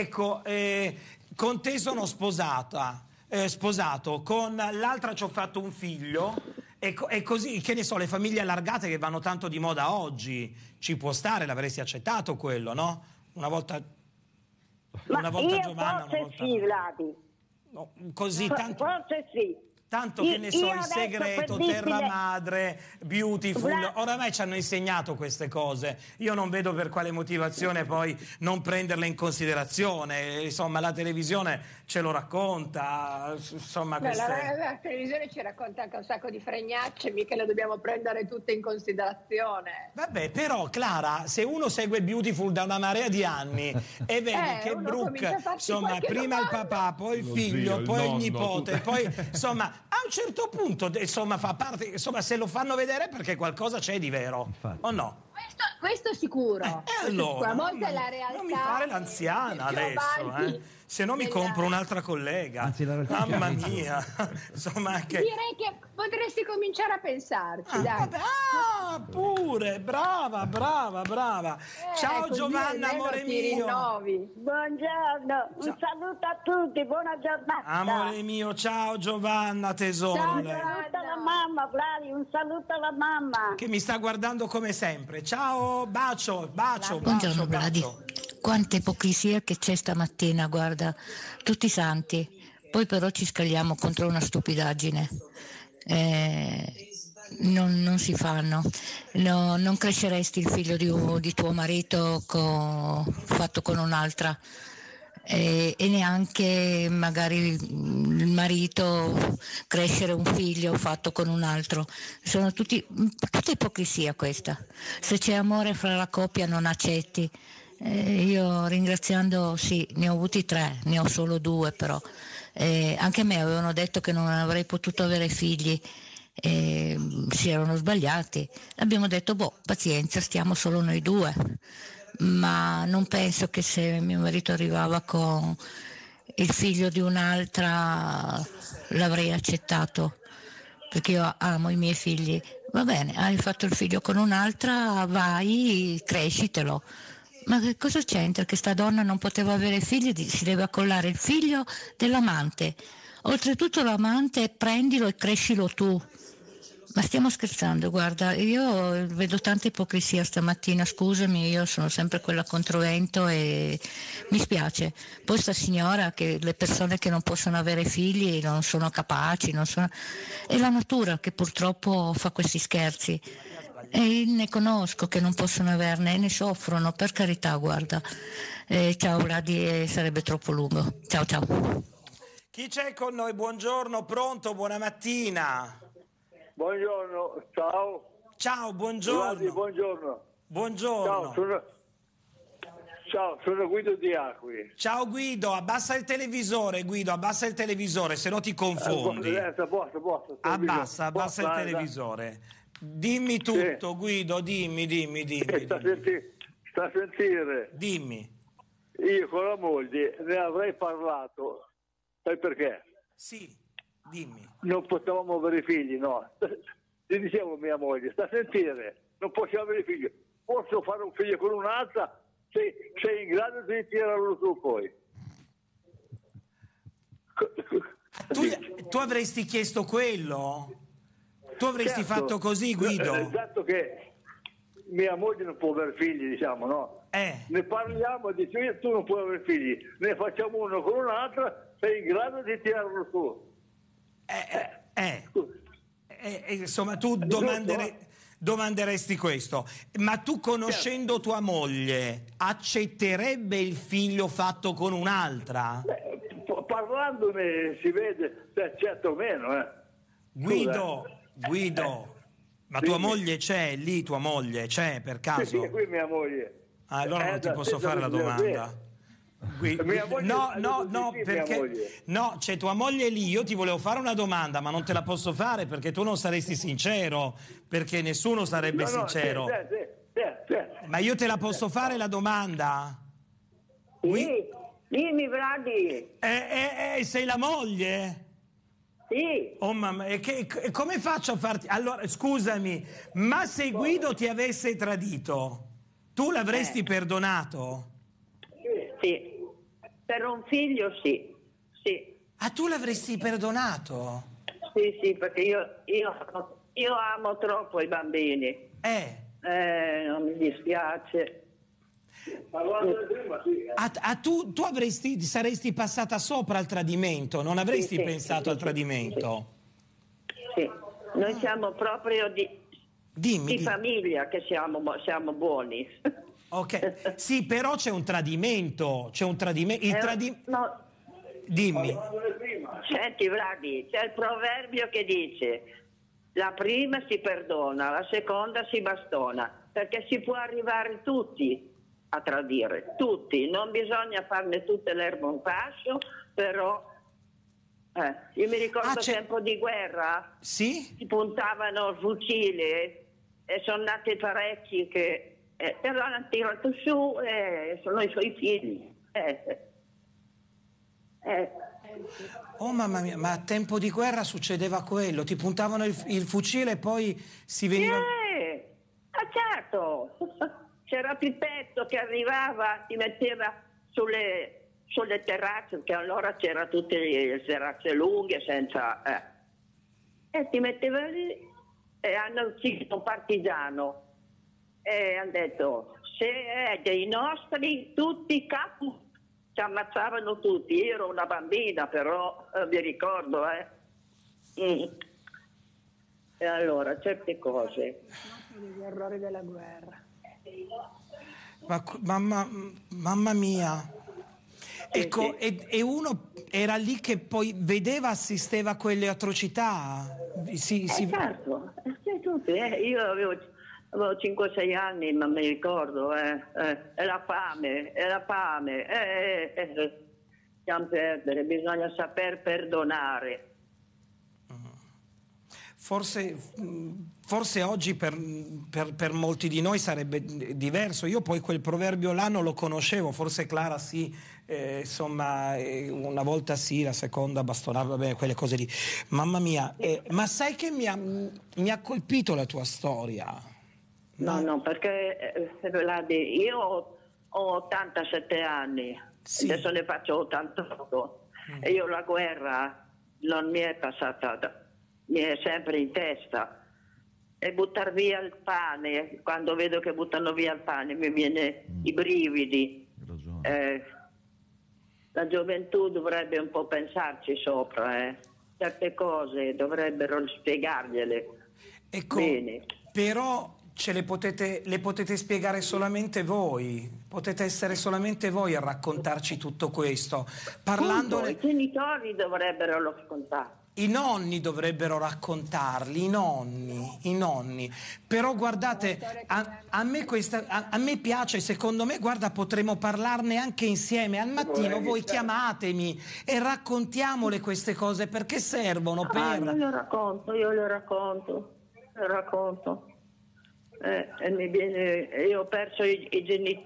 con te sono sposato, con l'altra ci ho fatto un figlio, e così, che ne so, le famiglie allargate che vanno tanto di moda oggi, ci può stare, l'avresti accettato quello, no? Una volta Giovanna, una volta sì, Vladi. No, così tanto... Forse sì. Tanto che ne so, il segreto, terra madre, beautiful, oramai ci hanno insegnato queste cose. Io non vedo per quale motivazione poi non prenderle in considerazione. Insomma, la televisione ce lo racconta. Insomma, la televisione ci racconta anche un sacco di fregnacce, mica le dobbiamo prendere tutte in considerazione. Vabbè, però Clara, se uno segue Beautiful da una marea di anni e vede che Brooke, insomma, prima il papà, poi il figlio, poi il nipote, poi insomma... A un certo punto, insomma, fa parte, insomma, se lo fanno vedere perché qualcosa c'è di vero, infatti. O no? Questo sicuro. Allora, a volte la realtà. Non mi fare l'anziana adesso, se no mi compro un'altra collega. Anzi, mamma mia. Insomma, anche... Direi che potresti cominciare a pensarci, dai. Pure, brava. Ciao Giovanna, amore mio. Buongiorno, un saluto a tutti, buona giornata. Amore mio, ciao Giovanna, tesoro. Un saluto alla mamma, Vladi, un saluto alla mamma. Che mi sta guardando come sempre. Ciao, bacio. Buongiorno Vladi. Quanta ipocrisia che c'è stamattina, guarda, tutti santi. Poi però ci scagliamo contro una stupidaggine. Non si fanno. No, non cresceresti il figlio di tuo marito fatto con un'altra. E neanche magari il marito crescere un figlio fatto con un altro. Sono tutta ipocrisia questa. Se c'è amore fra la coppia non accetti. Io ringraziando, sì, ne ho avuti 3, ne ho solo 2 però. Anche a me avevano detto che non avrei potuto avere figli. Si erano sbagliati. Abbiamo detto, pazienza, stiamo solo noi 2. Ma non penso che se mio marito arrivava con il figlio di un'altra l'avrei accettato, perché io amo i miei figli. Va bene, hai fatto il figlio con un'altra, vai, crescitelo. Ma che cosa c'entra che sta donna non poteva avere figli, si deve accollare il figlio dell'amante. Oltretutto l'amante prendilo e crescilo tu. Ma stiamo scherzando, guarda, io vedo tanta ipocrisia stamattina, scusami, io sono sempre quella controvento e mi spiace. Poi sta signora che le persone che non possono avere figli non sono capaci, è la natura che purtroppo fa questi scherzi. E ne conosco che non possono averne e ne soffrono, per carità, guarda. Ciao Vladi, sarebbe troppo lungo. Ciao. Chi c'è con noi? Buongiorno, pronto, buona mattina. Buongiorno, ciao, buongiorno. Vladi, buongiorno. Buongiorno. Ciao, sono Guido di Acqui. Ciao Guido, abbassa il televisore, se no ti confondi. Posso. Abbassa il televisore. Dimmi tutto, sì. Guido, dimmi. Sta a sentire. Dimmi. Io con la moglie ne avrei parlato, sai perché? Sì, dimmi. Non potevamo avere figli, no. Ti dicevo mia moglie, sta a sentire, non possiamo avere figli. Posso fare un figlio con un'altra, sei in grado di tirarlo su poi. tu avresti chiesto quello? Tu avresti fatto così, Guido? Esatto, che mia moglie non può avere figli, diciamo, no? Ne parliamo, dice tu non puoi avere figli, ne facciamo uno con un'altra, sei in grado di tirarlo su. Insomma, tu domanderesti questo, ma tu conoscendo tua moglie accetterebbe il figlio fatto con un'altra? Parlandone si vede se accetta o meno. Guido, ma tua moglie c'è lì, tua moglie c'è per caso? Sì, qui mia moglie. Allora non ti posso fare la domanda. No, perché no, c'è tua moglie lì, io ti volevo fare una domanda, ma non te la posso fare perché tu non saresti sincero, perché nessuno sarebbe sincero. Ma io te la posso fare la domanda? Sì, dimmi Vladi. Sei la moglie? Sì. Oh mamma, come faccio a farti? Allora, scusami, ma se Guido ti avesse tradito, tu l'avresti perdonato? Sì, per un figlio sì. Ah, tu l'avresti perdonato? Sì, perché io amo troppo i bambini. Non mi dispiace. Tu saresti passata sopra al tradimento, non avresti pensato al tradimento? Sì, noi siamo proprio di famiglia che siamo buoni. Ok, sì, però c'è un tradimento, No. Dimmi. Senti Vladi, c'è il proverbio che dice: la prima si perdona, la seconda si bastona, perché si può arrivare tutti a tradire, tutti, non bisogna farne tutte l'erba un fascio, però io mi ricordo tempo di guerra, si puntavano il fucile e sono nati parecchi che però l'hanno tirato su e sono i suoi figli. Oh mamma mia, ma a tempo di guerra succedeva quello, ti puntavano il fucile e poi si veniva... certo, c'era Pippetto che arrivava, ti metteva sulle terrazze, che allora c'era tutte le terrazze lunghe senza... e ti metteva lì e hanno ucciso un partigiano. E hanno detto, se è dei nostri, tutti capo, ci ammazzavano tutti. Io ero una bambina, però vi ricordo, E allora, certe cose. Gli errori della guerra. Mamma mia. Ecco, e uno era lì che poi vedeva, assisteva a quelle atrocità. Certo, tutti, io avevo 5-6 anni, ma mi ricordo, è la fame, bisogna perdere, bisogna saper perdonare. Forse oggi per molti di noi sarebbe diverso. Io poi quel proverbio là non lo conoscevo, forse Clara sì, insomma, una volta sì, la seconda bastonava, bene, quelle cose lì. Mamma mia, ma sai che mi ha colpito la tua storia? No, perché Vladi, io ho 87 anni, adesso ne faccio 88 e io la guerra non mi è passata, mi è sempre in testa, e buttar via il pane, quando vedo che buttano via il pane mi viene i brividi. La gioventù dovrebbe un po' pensarci sopra, certe cose dovrebbero spiegargliele bene. Però le potete spiegare solamente voi, potete essere solamente voi a raccontarci tutto questo. Parlandone... I genitori dovrebbero raccontare. I nonni dovrebbero raccontarli, i nonni. Però guardate, a me piace, secondo me, guarda, potremmo parlarne anche insieme. Al mattino voi chiamatemi e raccontiamole queste cose, perché servono per... Io le racconto. E mi viene... Io ho perso i genitori.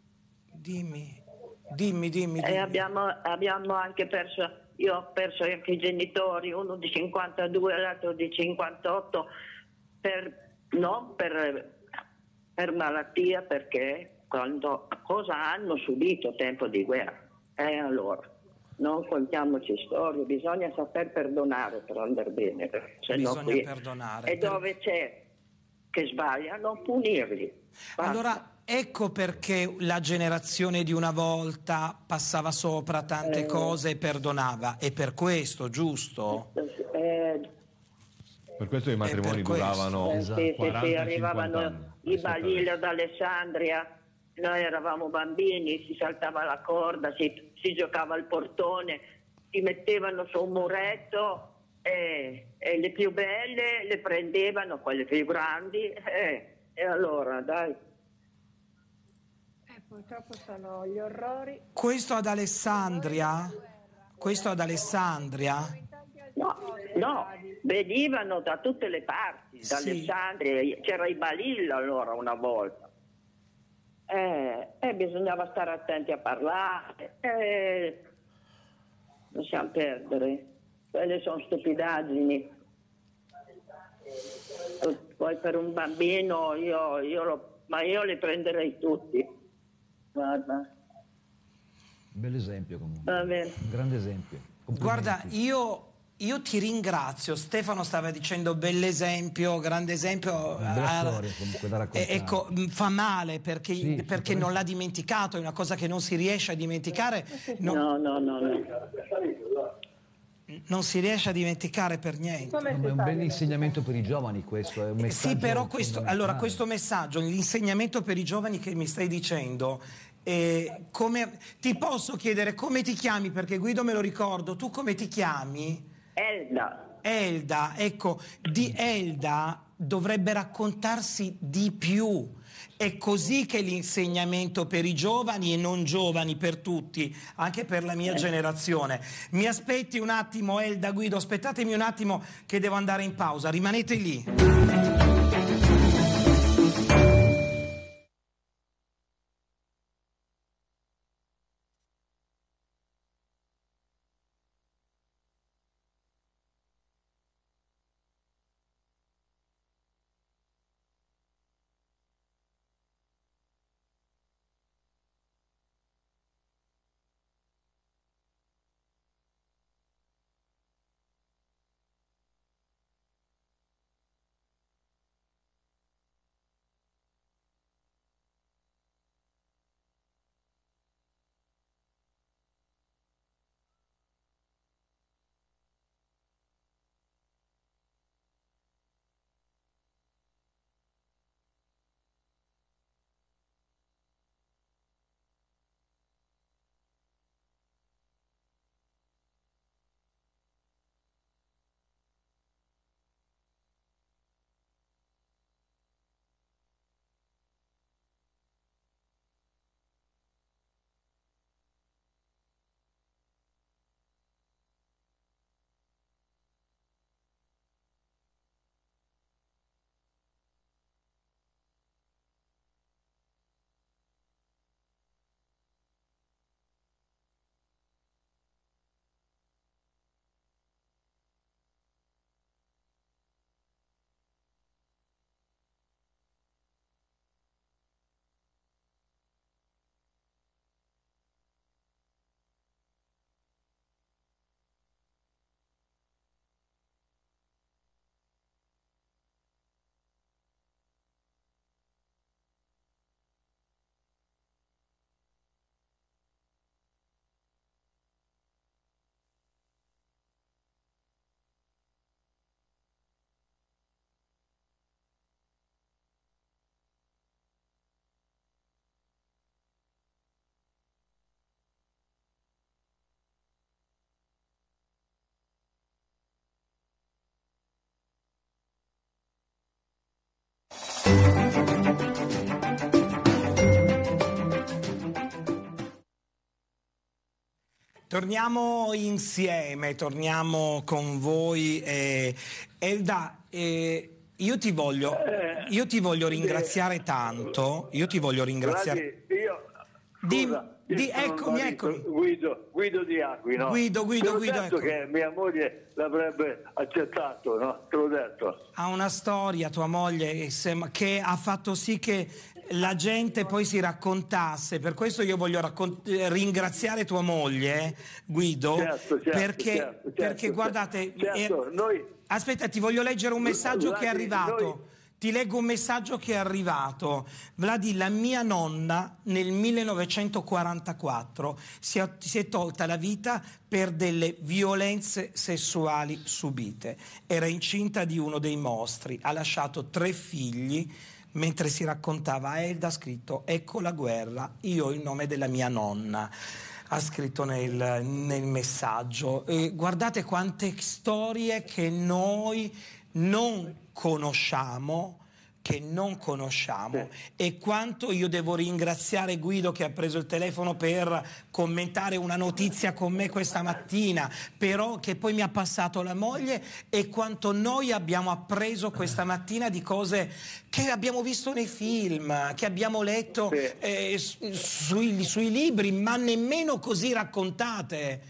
Dimmi. E abbiamo anche perso... Io ho perso anche i genitori, uno di 52 e l'altro di 58, non per malattia, perché cosa hanno subito a tempo di guerra. Allora, non contiamoci storie, bisogna saper perdonare per andare bene, se no Bisogna qui perdonare. e dove c'è che sbagliano, punirli. Basta. Allora, ecco perché la generazione di una volta passava sopra tante cose e perdonava, è per questo, giusto? Per questo i matrimoni duravano 40-50 arrivavano anni. i Balilio d'Alessandria, noi eravamo bambini, si saltava la corda, si giocava al portone, si mettevano su un muretto e le più belle le prendevano, quelle più grandi, e allora dai. Purtroppo sono gli orrori. Questo ad Alessandria? Questo ad Alessandria? No, venivano da tutte le parti, da Alessandria, c'era i Balillo allora una volta. Bisognava stare attenti a parlare, lasciamo perdere, quelle sono stupidaggini. Poi per un bambino io li prenderei tutti. Guarda. Bell'esempio comunque. Un grande esempio. Guarda, io ti ringrazio. Stefano stava dicendo bell'esempio, grande esempio. Una bella storia comunque da raccontare. Ecco, fa male perché non l'ha dimenticato, è una cosa che non si riesce a dimenticare. No. Non si riesce a dimenticare per niente. È un bel insegnamento per i giovani questo, è un messaggio. Sì, però questo messaggio, l'insegnamento per i giovani che mi stai dicendo, ti posso chiedere come ti chiami? Perché Guido me lo ricordo, tu come ti chiami? Elda, ecco, di Elda dovrebbe raccontarsi di più. È così che l'insegnamento per i giovani e non giovani, per tutti, anche per la mia generazione. Mi aspetti un attimo, Elda, Guido, aspettatemi un attimo che devo andare in pausa, rimanete lì. Torniamo insieme, torniamo con voi. Elda, io ti voglio ringraziare tanto. Io ti voglio ringraziare. Guardi, Eccomi. Guido di Aquino. Guido, ecco. Che mia moglie l'avrebbe accettato, no? Te l'ho detto. Ha una storia tua moglie che ha fatto sì che la gente poi si raccontasse. Per questo io voglio ringraziare tua moglie, Guido, perché guardate, aspetta, ti voglio leggere un messaggio che è arrivato. Ti leggo un messaggio che è arrivato. Vladi, la mia nonna nel 1944 si è tolta la vita per delle violenze sessuali subite. Era incinta di uno dei mostri, ha lasciato 3 figli. Mentre si raccontava, Elda ha scritto: ecco la guerra, io ho il nome della mia nonna. Ha scritto nel messaggio. Guardate quante storie che noi non conosciamo, e quanto io devo ringraziare Guido che ha preso il telefono per commentare una notizia con me questa mattina, però che poi mi ha passato la moglie, e quanto noi abbiamo appreso questa mattina di cose che abbiamo visto nei film, che abbiamo letto sui libri, ma nemmeno così raccontate.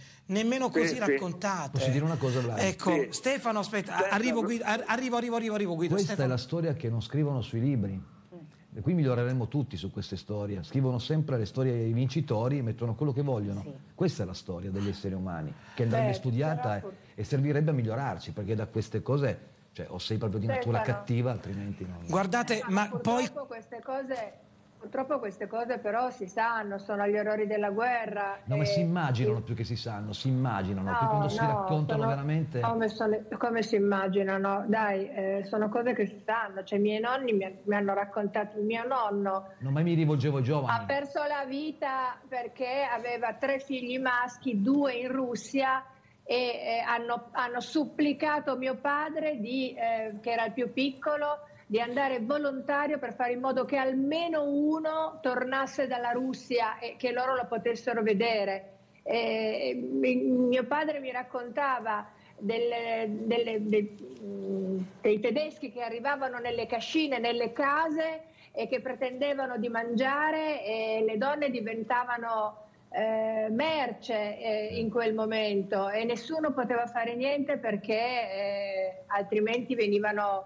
Posso dire una cosa, Vlad? Ecco, Stefano, aspetta, arrivo Guido. Questa Stefano. è la storia che non scrivono sui libri, e qui miglioreremo tutti su queste storie. Scrivono sempre le storie dei vincitori e mettono quello che vogliono. Questa è la storia degli esseri umani, che andrebbe studiata e servirebbe a migliorarci, perché da queste cose, o sei proprio di natura cattiva, altrimenti no. Guardate, ma poi Purtroppo queste cose però si sanno, sono gli orrori della guerra. No, ma si immaginano più che si sanno, si immaginano, più quando si raccontano veramente... Come si immaginano? Dai, sono cose che si sanno. Cioè, i miei nonni mi hanno raccontato, il mio nonno... Non mai mi rivolgevo ai giovani. Ha perso la vita perché aveva 3 figli maschi, 2 in Russia, e hanno supplicato mio padre, che era il più piccolo, di andare volontario per fare in modo che almeno uno tornasse dalla Russia e che loro lo potessero vedere. Mio padre mi raccontava dei tedeschi che arrivavano nelle cascine, nelle case, e che pretendevano di mangiare, e le donne diventavano merce in quel momento, e nessuno poteva fare niente perché altrimenti venivano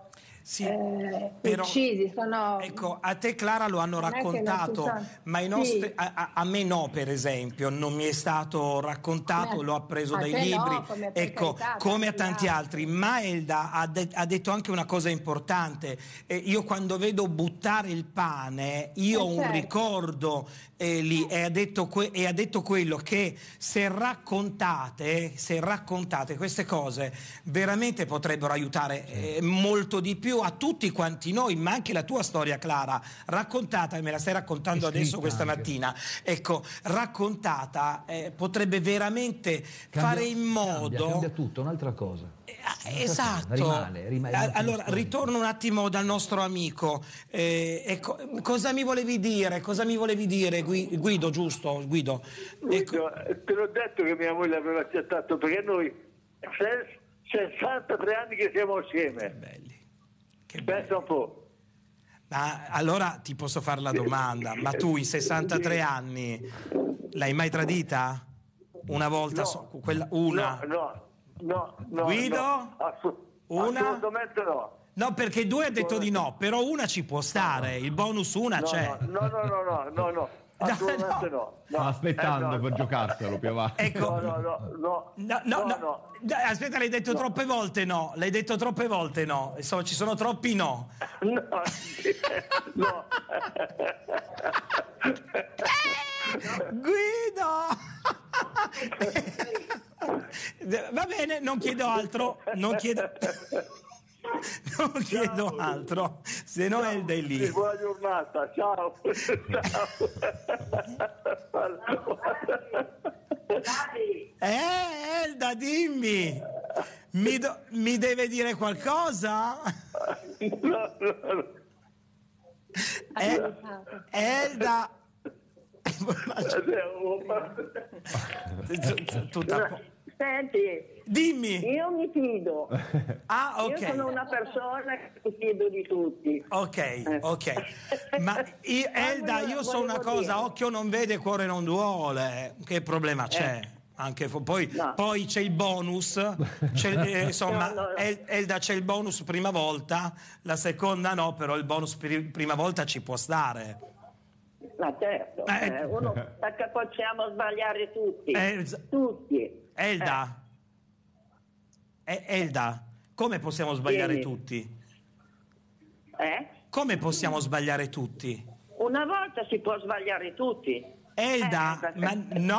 uccisi. Ecco, a te, Clara, lo hanno raccontato, ma a me no, per esempio, non mi è stato raccontato, l'ho appreso dai libri, come a tanti altri. Ma Elda ha detto anche una cosa importante. Io quando vedo buttare il pane, io ho un ricordo lì, e ha detto quello che se raccontate queste cose veramente potrebbero aiutare molto di più a tutti quanti noi, ma anche la tua storia, Clara, raccontata, me la stai raccontando adesso questa mattina, ecco, raccontata potrebbe veramente fare in modo... Cambia tutto, un'altra cosa. Esatto. Rimane allora ritorno un attimo dal nostro amico. Cosa mi volevi dire? Guido, giusto? Guido. Ecco. Te l'ho detto che mia moglie aveva accettato, perché noi 63 anni che siamo assieme. Pensa un po'. Ma allora ti posso fare la domanda, ma tu i 63 anni l'hai mai tradita? Una volta? No. Guido? Una? Assolutamente no. No, perché 2 ha detto di no, però una ci può stare, il bonus una c'è. No. Assolutamente no. Sta aspettando per giocarselo più avanti. Ecco. No. Aspetta, l'hai detto troppe volte no. Insomma, ci sono troppi no. No. Guido! Va bene, non chiedo altro, se no Elda è lì. Buona giornata, ciao. Elda, dimmi, mi deve dire qualcosa? Tutta Senti, dimmi. Io mi fido. Ah, ok. Io sono una persona che mi fido di tutti. Ok. Ma Elda, io so una cosa, occhio non vede, cuore non duole. Che problema c'è? Anche poi c'è il bonus, insomma, Elda, c'è il bonus prima volta, la seconda no, però il bonus prima volta ci può stare. Ma certo, perché possiamo sbagliare tutti. Tutti. Elda, Elda, come possiamo sbagliare tutti? Come possiamo sbagliare tutti? Una volta si può sbagliare tutti. Elda, ma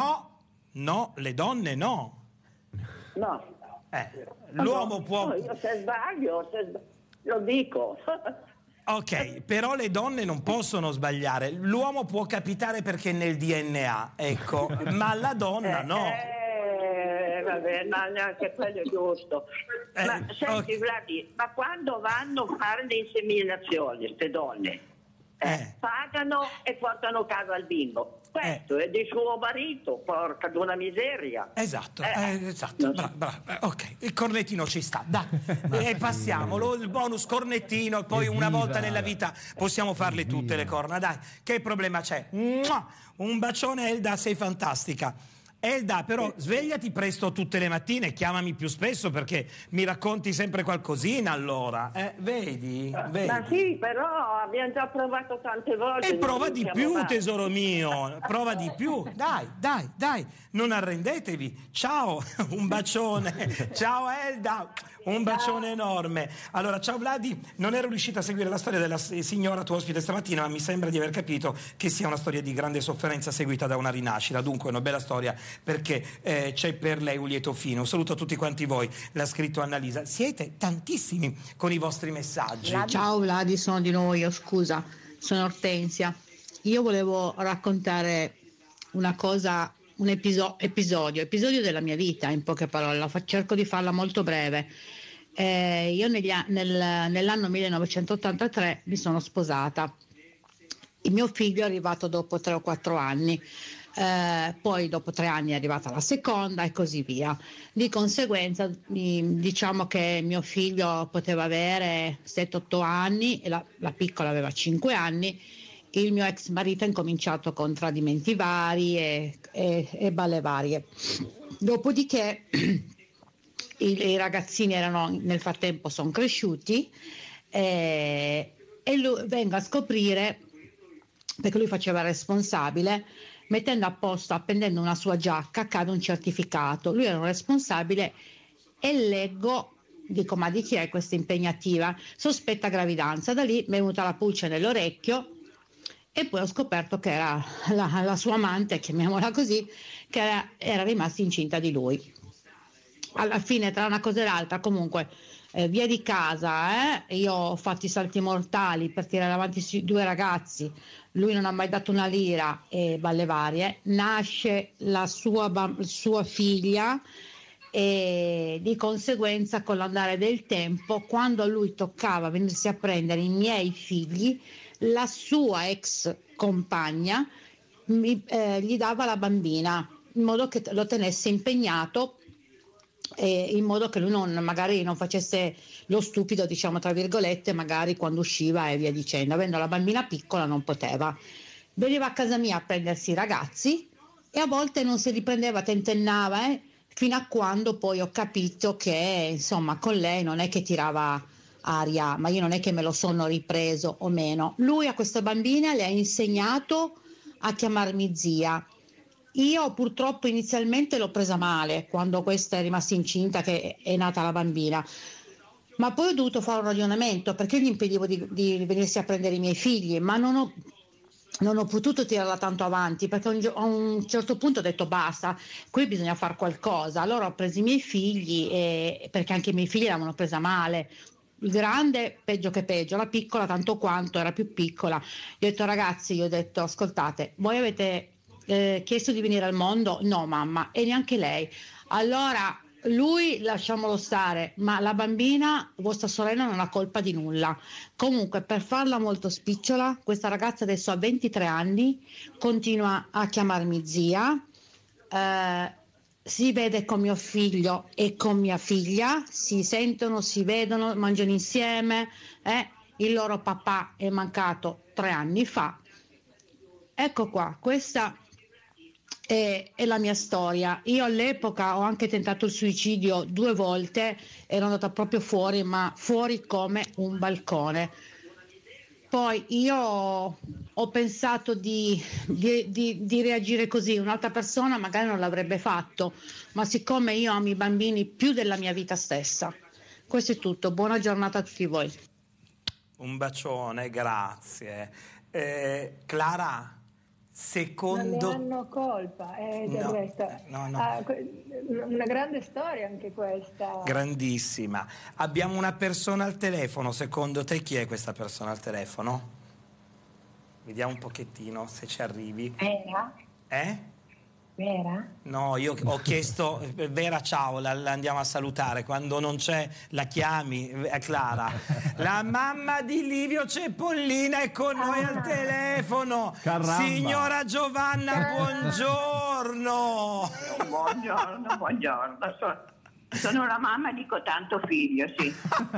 no, le donne no. No. L'uomo può... Io se sbaglio, lo dico. Ok, però le donne non possono sbagliare. L'uomo può capitare perché è nel DNA, ecco, ma la donna no. Vabbè, ma neanche quello è giusto. Ma senti, Vladi, ma quando vanno a fare le inseminazioni, queste donne, pagano e portano a casa il bimbo. Questo è di suo marito, porca di una miseria. Esatto. Bravo. Ok, il cornettino ci sta, dai. E passiamolo, il bonus cornettino, poi una volta nella vita possiamo farle tutte le corna, dai. Che problema c'è? Un bacione, Elda, sei fantastica. Elda, però svegliati presto tutte le mattine, chiamami più spesso perché mi racconti sempre qualcosina, allora. Vedi? Ma sì, però abbiamo già provato tante volte. E prova di più, tesoro mio, prova di più. Dai, non arrendetevi. Ciao, un bacione. Ciao Elda, un bacione enorme. Allora, ciao Vladi, non ero riuscita a seguire la storia della signora tua ospite stamattina, ma mi sembra di aver capito che sia una storia di grande sofferenza seguita da una rinascita. Dunque, una bella storia perché c'è per lei un lieto fine. Un saluto a tutti quanti voi, l'ha scritto Annalisa. Siete tantissimi con i vostri messaggi. Ciao Vladi, sono di nuovo io, scusa, sono Ortensia. Io volevo raccontare una cosa, un episodio della mia vita, in poche parole, cerco di farla molto breve. Io nell'anno 1983 mi sono sposata. Il mio figlio è arrivato dopo 3 o 4 anni. Poi dopo 3 anni è arrivata la seconda e così via. Di conseguenza diciamo che mio figlio poteva avere 7-8 anni e la piccola aveva 5 anni. Il mio ex marito ha incominciato con tradimenti vari e balle varie. Dopodiché i ragazzini nel frattempo sono cresciuti e lui venga a scoprire, perché lui faceva il responsabile, mettendo a posto, appendendo una sua giacca, cade un certificato. Lui era un responsabile e leggo, dico ma di chi è questa impegnativa? Sospetta gravidanza. Da lì mi è venuta la pulce nell'orecchio e poi ho scoperto che era la sua amante, chiamiamola così, che era rimasta incinta di lui. Alla fine, tra una cosa e l'altra, comunque via di casa, io ho fatto i salti mortali per tirare avanti 2 ragazzi, lui non ha mai dato una lira e balle varie. Nasce la sua figlia e di conseguenza, con l'andare del tempo, quando a lui toccava venirsi a prendere i miei figli, la sua ex compagna gli dava la bambina in modo che lo tenesse impegnato, in modo che lui magari non facesse lo stupido, diciamo tra virgolette, magari quando usciva e via dicendo. Avendo la bambina piccola non poteva. Veniva a casa mia a prendersi i ragazzi e a volte non se li prendeva, tentennava, fino a quando poi ho capito che insomma con lei non è che tirava aria, ma io non è che me lo sono ripreso o meno. Lui a questa bambina le ha insegnato a chiamarmi zia. Io purtroppo inizialmente l'ho presa male quando questa è rimasta incinta, che è nata la bambina, ma poi ho dovuto fare un ragionamento, perché gli impedivo di venirsi a prendere i miei figli, ma non ho potuto tirarla tanto avanti, perché a un certo punto ho detto basta, qui bisogna fare qualcosa. Allora ho preso i miei figli, perché anche i miei figli l'avevano presa male. Il grande peggio che peggio, la piccola tanto quanto, era più piccola. Gli ho detto ragazzi, ascoltate, voi avete chiesto di venire al mondo? No mamma, e neanche lei. Allora lui lasciamolo stare, ma la bambina, vostra sorella, non ha colpa di nulla. Comunque, per farla molto spicciola, questa ragazza adesso ha 23 anni, continua a chiamarmi zia, si vede con mio figlio e con mia figlia, si sentono, si vedono, mangiano insieme. Il loro papà è mancato 3 anni fa. Ecco qua, questa è la mia storia. Io all'epoca ho anche tentato il suicidio 2 volte, ero andata proprio fuori, ma fuori come un balcone. Poi io ho pensato di reagire così, un'altra persona magari non l'avrebbe fatto, ma siccome io amo i bambini più della mia vita stessa. Questo è tutto, buona giornata a tutti voi. Un bacione, grazie. Clara, secondo... Non ne hanno colpa, del No, resto. no. Una grande storia anche questa. Grandissima. Abbiamo una persona al telefono, secondo te chi è questa persona al telefono? Vediamo un pochettino se ci arrivi. Vera? Vera? No, io ho chiesto, Vera ciao, la andiamo a salutare, quando non c'è la chiami, Clara. La mamma di Livio Cepollina è con noi al telefono. Caramba. Signora Giovanna, buongiorno. Buongiorno. Sono la mamma di cotanto figlio, sì.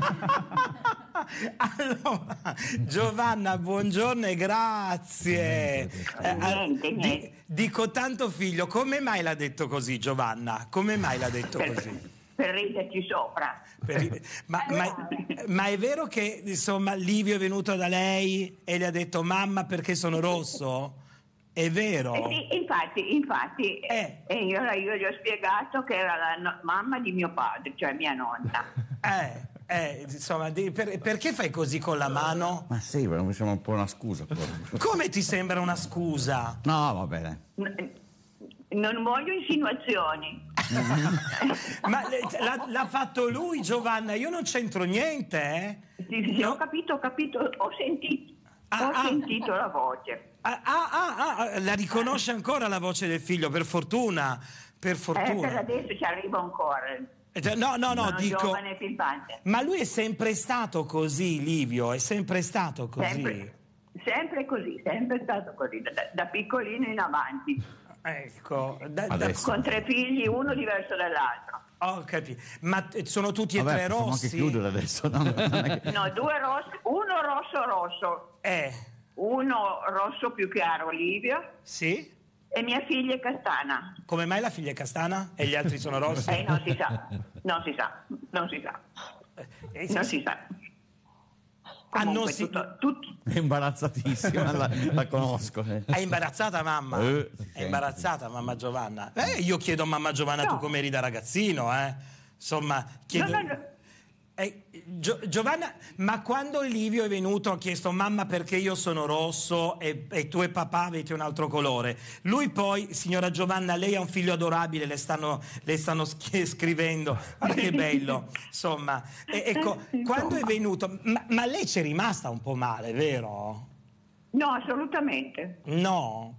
Allora, Giovanna, buongiorno e grazie. Niente. Dico tanto figlio, come mai l'ha detto così Giovanna? Come mai l'ha detto così? Per riderci sopra. Ma è vero che insomma Livio è venuto da lei e le ha detto mamma perché sono rosso? È vero? Sì, infatti io gli ho spiegato che era la mamma di mio padre, cioè mia nonna. Insomma, perché fai così con la mano? Ma sì, mi sembra un po' una scusa. Come ti sembra una scusa? No, va bene. Non voglio insinuazioni. Ma l'ha fatto lui, Giovanna, io non c'entro niente, Sì, no? Ho capito, ho sentito la voce. La riconosce ancora la voce del figlio, per fortuna. Per adesso ci arrivo ancora. No, dico. Giovane pimpante. Ma lui è sempre stato così, Livio, è sempre stato così. Sempre così, sempre stato così, da piccolino in avanti. Ecco, con 3 figli, uno diverso dall'altro. Ho capito. Ma sono tutti e 3 rossi? Anche chiudere adesso. No, 2 rossi, uno rosso. Uno rosso più chiaro, Livio. Sì. E mia figlia è castana. Come mai la figlia è castana? E gli altri sono rossi? Non si sa. Comunque, È imbarazzatissima, la conosco. È imbarazzata mamma? È imbarazzata mamma Giovanna? Io chiedo a mamma Giovanna tu come eri da ragazzino, Insomma, chiedo... Giovanna, ma quando Livio è venuto ha chiesto mamma perché io sono rosso e tu e papà avete un altro colore, lui poi, signora Giovanna, lei ha un figlio adorabile, le stanno scrivendo, guarda che bello, insomma, quando è venuto, ma lei c'è rimasta un po' male, vero? No, assolutamente. No?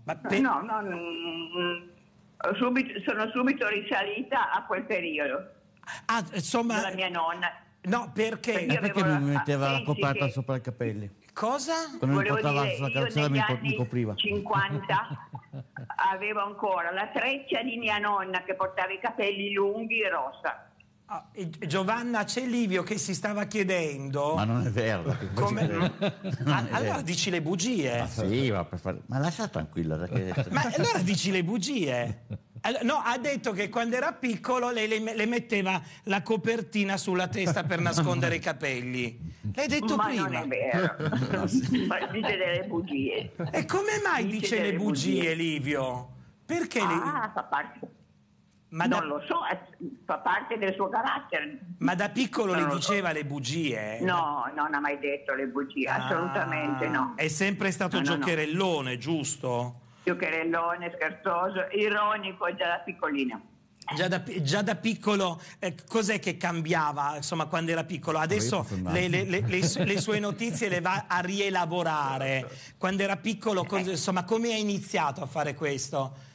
Sono subito risalita a quel periodo. Insomma, della mia nonna. No, perché? Perché mi metteva la coperta sopra i capelli? Cosa? Quando mi Volevo portava dire, sulla io carrozzella negli mi anni copriva. 50 avevo ancora la treccia di mia nonna che portava i capelli lunghi e rossa. Giovanna, c'è Livio che si stava chiedendo... Ma non è vero. Allora dici le bugie. Ma sì, ma lascia tranquilla. Ma allora dici le bugie. No, ha detto che quando era piccolo lei le metteva la copertina sulla testa per nascondere i capelli. L'hai detto prima. Ma non è vero. Ma dice delle bugie. E come mai dice le bugie, Livio? Perché fa parte... non lo so, fa parte del suo carattere. Ma da piccolo le diceva le bugie? No, non ha mai detto le bugie, assolutamente no. È sempre stato giocherellone, giusto? Giocherellone, scherzoso, ironico già da piccolino. Già da piccolo, cos'è che cambiava, insomma, quando era piccolo? Adesso le sue notizie le va a rielaborare. Quando era piccolo, insomma, come ha iniziato a fare questo?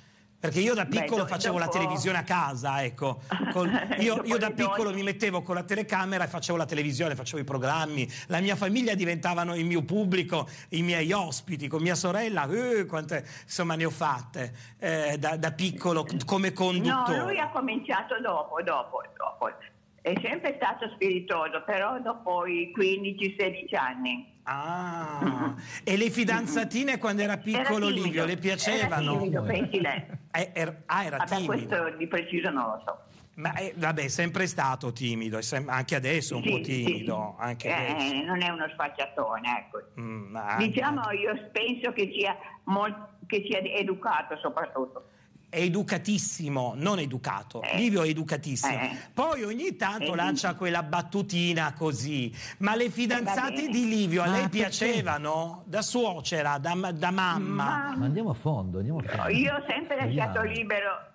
Perché io da piccolo facevo la televisione a casa, ecco. Io da piccolo mi mettevo con la telecamera e facevo la televisione, facevo i programmi. La mia famiglia diventavano il mio pubblico, i miei ospiti. Con mia sorella, quante insomma ne ho fatte da piccolo come conduttore. No, lui ha cominciato dopo. È sempre stato spiritoso, però dopo i 15-16 anni. Ah, e le fidanzatine quando era piccolo Livio le piacevano? Era timido, pensi lei. Era timido. Questo di preciso non lo so. Ma vabbè, è sempre stato timido, anche adesso è un po' timido. Sì. Anche adesso. Non è uno sfacciatone, ecco. Diciamo, io penso che sia educato soprattutto. È educatissimo, non educato. Livio è educatissimo. Poi ogni tanto lancia quella battutina così. Ma le fidanzate di Livio a lei piacevano? Da suocera, da mamma? Ma andiamo a fondo. Io ho sempre lasciato libero,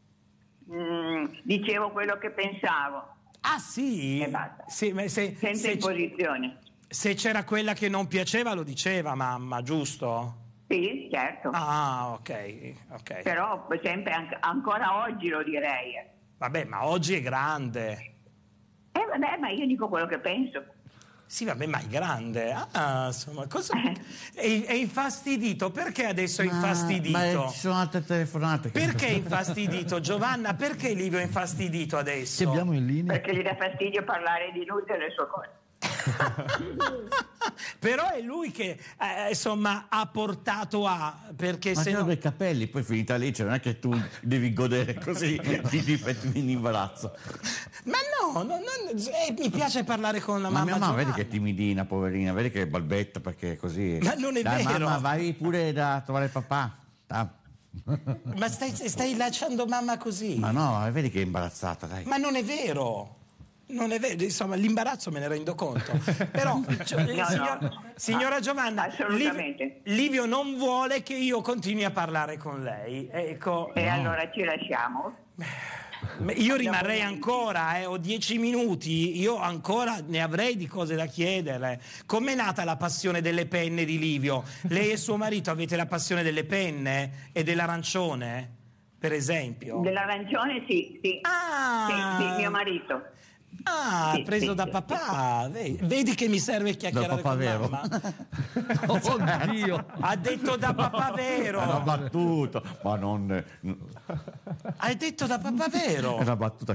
dicevo quello che pensavo. Ah sì? E basta. Sì, senza imposizione. Se c'era quella che non piaceva lo diceva mamma, giusto? Sì, certo. Ah, ok. Però sempre, ancora oggi lo direi. Vabbè, ma oggi è grande. Vabbè, ma io dico quello che penso. Sì, vabbè, ma è grande. Insomma, cosa... È infastidito? Perché adesso è infastidito? Ma ci sono altre telefonate. Perché è infastidito, Giovanna? Perché Livio è infastidito adesso? Che abbiamo in linea? Perché gli dà fastidio parlare di lui e delle sue cose. Però è lui che insomma ha portato perché ma se no dei capelli, poi finita lì, cioè non è che tu devi godere così di in imbarazzo. Ma mi piace parlare con la mamma. Mia mamma Giovanna. vedi che è timidina, poverina, vedi che è balbetta perché è così. Ma non è vero. Mamma, vai pure da trovare papà. Ma stai lasciando mamma così? Ma no, vedi che è imbarazzata, dai. Ma non è vero. Non è vero, insomma, l'imbarazzo me ne rendo conto. Però, signora Giovanna, assolutamente. Livio non vuole che io continui a parlare con lei. Ecco. E allora ci lasciamo? Io rimarrei ancora, ho 10 minuti, io ancora ne avrei di cose da chiederle. Com'è nata la passione delle penne di Livio? Lei e suo marito avete la passione delle penne e dell'arancione, per esempio? Dell'arancione sì. Sì, mio marito. Sì, preso da papà. Vedi che mi serve chiacchierare con vero. mamma. Oddio. Ha detto da papà vero. È una battuta, ma non. Hai detto da papà vero. È una battuta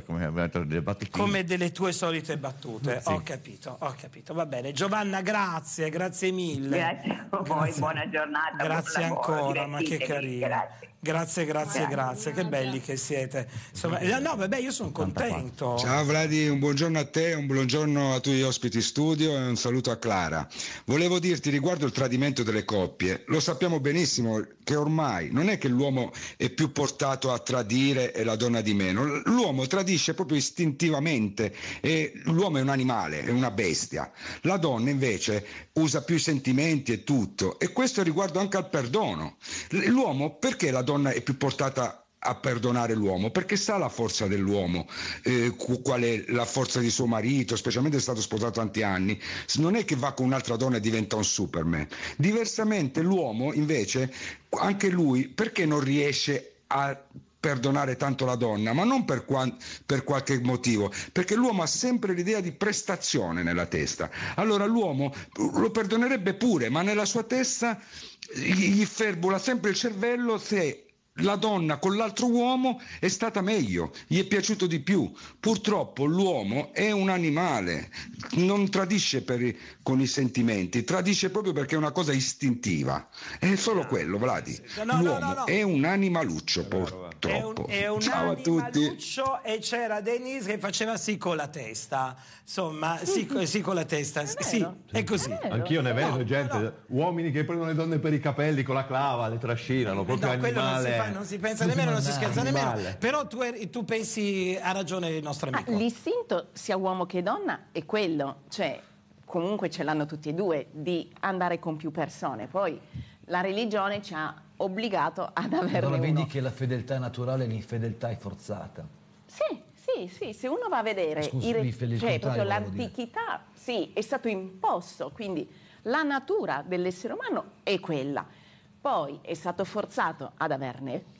come delle tue solite battute. Sì. Ho capito. Va bene. Giovanna, grazie mille. Grazie a voi, buona giornata. Grazie ancora, ma che carino. Grazie. Che belli che siete. Insomma, no, vabbè, io sono contento. Ciao Vladi, un buongiorno a te, un buongiorno a tutti gli ospiti studio e un saluto a Clara. Volevo dirti riguardo il tradimento delle coppie, lo sappiamo benissimo che ormai non è che l'uomo è più portato a tradire e la donna di meno, l'uomo tradisce proprio istintivamente e l'uomo è un animale, è una bestia. La donna invece usa più i sentimenti e tutto, e questo riguardo anche al perdono. L'uomo, perché la donna è più portata a perdonare l'uomo? Perché sa la forza dell'uomo, qual è la forza di suo marito, specialmente se è stato sposato tanti anni. Non è che va con un'altra donna e diventa un Superman. Diversamente l'uomo invece, anche lui, perché non riesce a perdonare tanto la donna, ma non per qualche motivo, perché l'uomo ha sempre l'idea di prestazione nella testa. Allora l'uomo lo perdonerebbe pure, ma nella sua testa gli ferbula sempre il cervello se la donna con l'altro uomo è stata meglio, gli è piaciuto di più. Purtroppo l'uomo è un animale, non tradisce con i sentimenti, tradisce proprio perché è una cosa istintiva. È solo quello, Vladi. L'uomo è un animaluccio, purtroppo. È un Ciao a tutti. E c'era Denise che faceva sì con la testa. Insomma, sì con la testa. Sì, è così. Anch'io ne vedo gente, uomini che prendono le donne per i capelli con la clava, le trascinano, proprio animale. Non si pensa nemmeno, non si scherza nemmeno. Però tu pensi, ha ragione il nostro amico. L'istinto sia uomo che donna è quello, cioè comunque ce l'hanno tutti e due, di andare con più persone. Poi la religione ci ha obbligato ad averne allora vedi uno. che la fedeltà è naturale e l'infedeltà è forzata. Sì, se uno va a vedere cioè proprio l'antichità, sì, è stato imposto, quindi la natura dell'essere umano è quella. Poi è stato forzato ad averne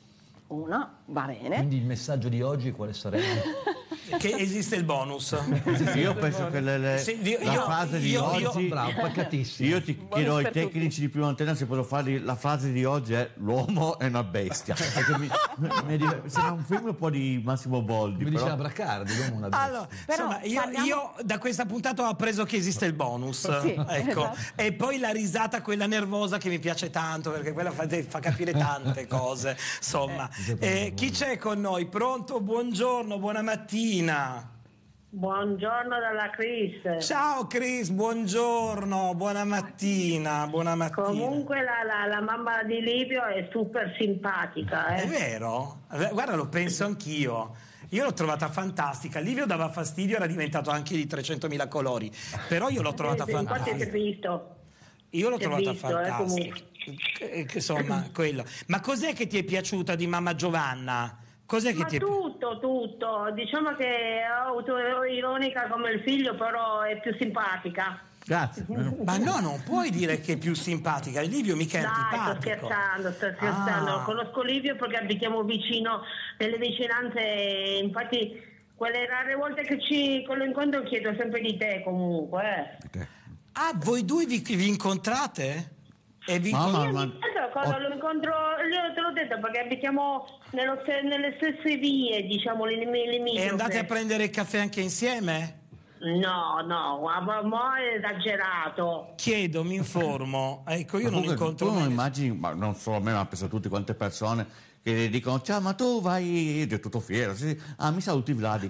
Uno, va bene. Quindi il messaggio di oggi quale sarebbe? Che esiste il bonus. Io penso che la fase di oggi, bravo, pacatissimo. Io ti chiedo ai tecnici di Prima Antena se possono fare la fase di oggi è l'uomo è una bestia. Sembra un film un po' di Massimo Boldi. Mi diceva Bracardi, l'uomo è una bestia. Allora, insomma, io da questa puntata ho appreso che esiste il bonus. Sì, ecco. esatto. E poi la risata, quella nervosa che mi piace tanto, perché quella fa capire tante cose. Insomma, chi c'è con noi? Pronto? Buongiorno, buona mattina. Buongiorno dalla Cris. Ciao Cris, buongiorno, buona mattina. Comunque la mamma di Livio è super simpatica. È vero? Guarda, lo penso anch'io. Io l'ho trovata fantastica. Livio dava fastidio, era diventato anche di 300.000 colori. Però io l'ho trovata fantastica. Infatti ti ho visto. Io l'ho trovata fantastica. Insomma, quello. Ma cos'è che ti è piaciuta di mamma Giovanna? Cos'è che ti è tutto. Diciamo che è autoironica come il figlio, però è più simpatica. Grazie. Ma no, non puoi dire che è più simpatica. Livio mica è antipatico. Sto scherzando. Conosco Livio perché abitiamo vicino, nelle vicinanze, infatti quelle rare volte che lo incontro chiedo sempre di te comunque. Ah, voi due vi incontrate? E vi quando lo incontro, io te l'ho detto perché abitiamo nelle stesse vie, diciamo, le E andate a prendere il caffè anche insieme? No, ma è esagerato. Chiedo, mi informo. Ecco, io non incontro. Tu non immagini, ma non solo a me, ma penso a tutte quante persone che dicono ciao, ma tu vai, io tutto fiero, sì. Mi saluti Vladi.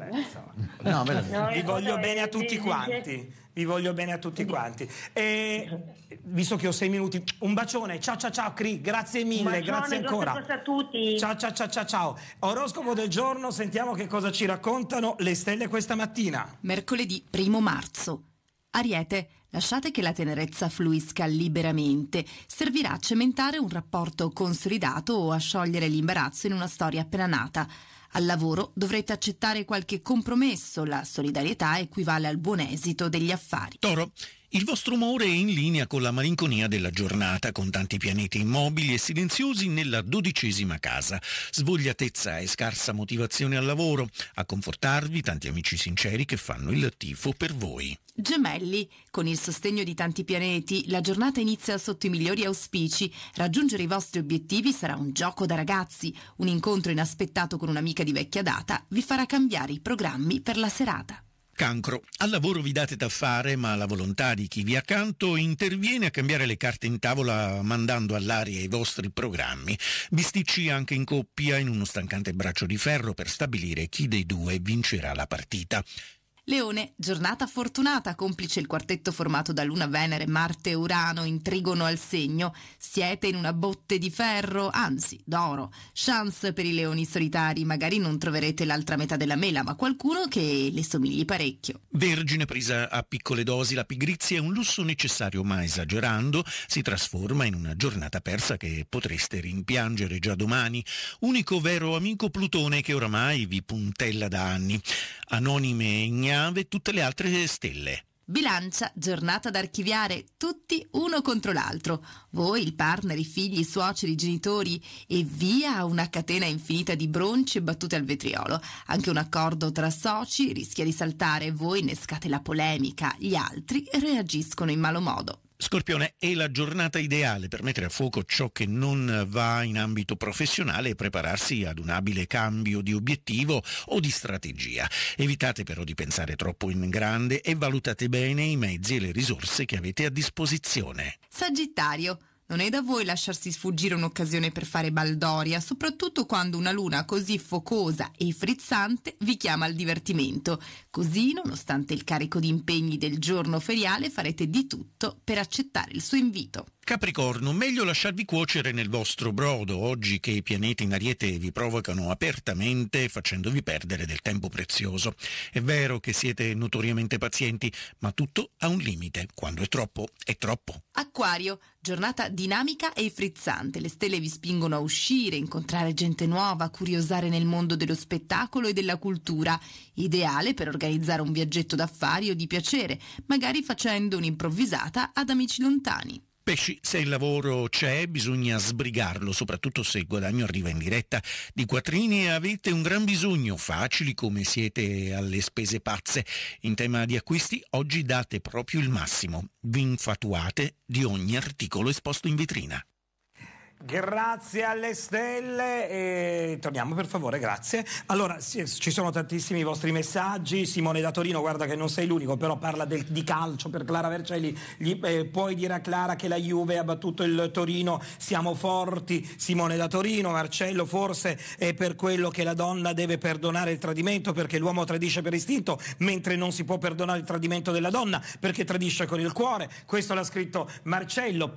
Vi voglio bene a tutti quanti. Vi voglio bene a tutti quanti. E visto che ho 6 minuti, un bacione. Ciao, Cri, grazie mille, grazie ancora. Grazie a tutti. Ciao. Oroscopo del giorno, sentiamo che cosa ci raccontano le stelle questa mattina. Mercoledì 1 marzo. Ariete, lasciate che la tenerezza fluisca liberamente. Servirà a cementare un rapporto consolidato o a sciogliere l'imbarazzo in una storia appena nata. Al lavoro dovrete accettare qualche compromesso, la solidarietà equivale al buon esito degli affari. Toro, il vostro umore è in linea con la malinconia della giornata, con tanti pianeti immobili e silenziosi nella 12ª casa. Svogliatezza e scarsa motivazione al lavoro. A confortarvi tanti amici sinceri che fanno il tifo per voi. Gemelli, con il sostegno di tanti pianeti, la giornata inizia sotto i migliori auspici. Raggiungere i vostri obiettivi sarà un gioco da ragazzi. Un incontro inaspettato con un'amica di vecchia data vi farà cambiare i programmi per la serata. Cancro, al lavoro vi date da fare, ma la volontà di chi vi è accanto interviene a cambiare le carte in tavola mandando all'aria i vostri programmi. Bisticci anche in coppia in uno stancante braccio di ferro per stabilire chi dei due vincerà la partita. Leone, giornata fortunata, complice il quartetto formato da Luna, Venere, Marte e Urano in trigono al segno. Siete in una botte di ferro, anzi d'oro. Chance per i leoni solitari, magari non troverete l'altra metà della mela, ma qualcuno che le somigli parecchio. Vergine, presa a piccole dosi, la pigrizia è un lusso necessario, ma esagerando si trasforma in una giornata persa che potreste rimpiangere già domani. Unico vero amico Plutone che oramai vi puntella da anni. Anonime ignave tutte le altre stelle. Bilancia, giornata da archiviare, tutti uno contro l'altro. Voi, il partner, i figli, i suoceri, i genitori e via una catena infinita di bronci e battute al vetriolo. Anche un accordo tra soci rischia di saltare, voi innescate la polemica, gli altri reagiscono in malo modo. Scorpione, è la giornata ideale per mettere a fuoco ciò che non va in ambito professionale e prepararsi ad un abile cambio di obiettivo o di strategia. Evitate però di pensare troppo in grande e valutate bene i mezzi e le risorse che avete a disposizione. Sagittario, non è da voi lasciarsi sfuggire un'occasione per fare baldoria, soprattutto quando una luna così focosa e frizzante vi chiama al divertimento. Così, nonostante il carico di impegni del giorno feriale, farete di tutto per accettare il suo invito. Capricorno, meglio lasciarvi cuocere nel vostro brodo oggi che i pianeti in Ariete vi provocano apertamente facendovi perdere del tempo prezioso. È vero che siete notoriamente pazienti, ma tutto ha un limite. Quando è troppo, è troppo. Acquario, giornata dinamica e frizzante. Le stelle vi spingono a uscire, incontrare gente nuova, curiosare nel mondo dello spettacolo e della cultura. Ideale per organizzare un viaggetto d'affari o di piacere, magari facendo un'improvvisata ad amici lontani. Pesci, se il lavoro c'è, bisogna sbrigarlo, soprattutto se il guadagno arriva in diretta. Di quattrini avete un gran bisogno, facili come siete alle spese pazze. In tema di acquisti, oggi date proprio il massimo. Vi infatuate di ogni articolo esposto in vetrina. Grazie alle stelle e torniamo per favore, grazie. Allora, ci sono tantissimi vostri messaggi. Simone da Torino, guarda che non sei l'unico, però parla di calcio per Clara Vercelli. Puoi dire a Clara che la Juve ha battuto il Torino, siamo forti. Simone da Torino. Marcello, forse è per quello che la donna deve perdonare il tradimento, perché l'uomo tradisce per istinto, mentre non si può perdonare il tradimento della donna perché tradisce con il cuore. Questo l'ha scritto Marcello.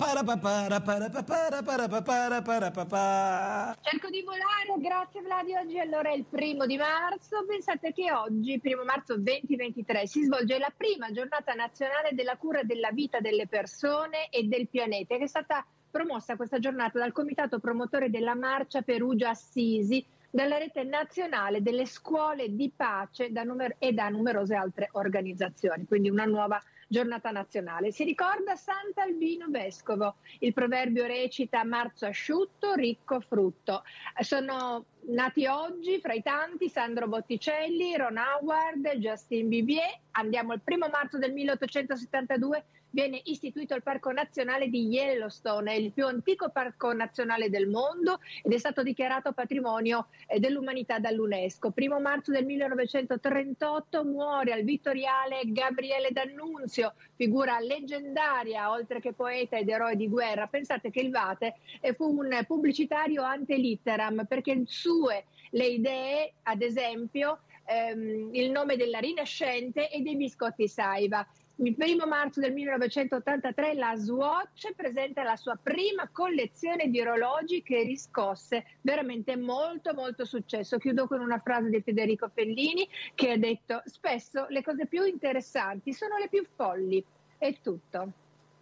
Cerco di volare, grazie Vladi. Oggi allora è il 1° di marzo. Pensate che oggi, 1° marzo 2023, si svolge la prima giornata nazionale della cura della vita delle persone e del pianeta, che è stata promossa questa giornata dal comitato promotore della Marcia Perugia Assisi, dalla rete nazionale delle scuole di pace e da numerose altre organizzazioni, quindi una nuova giornata nazionale. Si ricorda Sant'Albino Vescovo. Il proverbio recita: marzo asciutto, ricco frutto. Sono nati oggi fra i tanti Sandro Botticelli, Ron Howard, Justin Bibier. Andiamo al 1° marzo del 1872. Viene istituito il Parco Nazionale di Yellowstone, è il più antico parco nazionale del mondo ed è stato dichiarato patrimonio dell'umanità dall'UNESCO. 1° marzo del 1938 muore al Vittoriale Gabriele D'Annunzio, figura leggendaria oltre che poeta ed eroe di guerra. Pensate che il Vate fu un pubblicitario ante litteram, perché le idee, ad esempio, il nome della Rinascente e dei biscotti Saiva. Il 1° marzo del 1983 la Swatch presenta la sua prima collezione di orologi che riscosse veramente molto molto successo. Chiudo con una frase di Federico Fellini che ha detto: spesso le cose più interessanti sono le più folli. È tutto.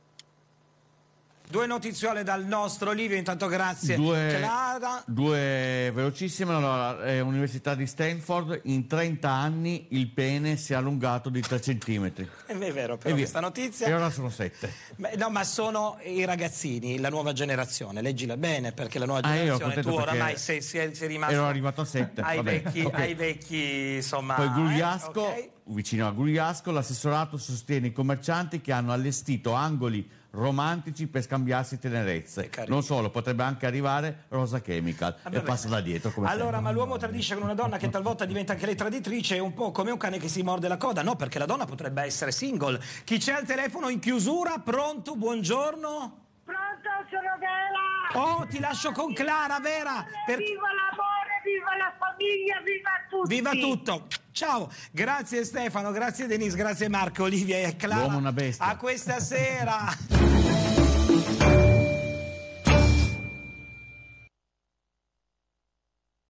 2 notiziole dal nostro Livio, intanto grazie Clara. 2 velocissime. Allora, Università di Stanford, in 30 anni il pene si è allungato di 3 centimetri. È vero però questa notizia. E ora sono 7. No, ma sono i ragazzini, la nuova generazione, leggila bene, perché la nuova generazione, tu oramai sei rimasto. Ero arrivato a 7. Ai vecchi, insomma. Poi Grugliasco, vicino a Grugliasco, l'assessorato sostiene i commercianti che hanno allestito angoli romantici per scambiarsi tenerezze. Non solo, potrebbe anche arrivare Rosa Chemical e passa da dietro come allora, ma l'uomo tradisce con una donna che talvolta diventa anche lei traditrice, è un po' come un cane che si morde la coda. No, perché la donna potrebbe essere single. Chi c'è al telefono in chiusura? Pronto? Buongiorno. Pronto, sono Vera. Oh, ti lascio con Clara, Vera. Viva l'amore, viva la famiglia, viva tutti. Viva tutto. Ciao, grazie Stefano, grazie Denise, grazie Marco, Olivia e Clara. L'uomo una bestia. A questa sera.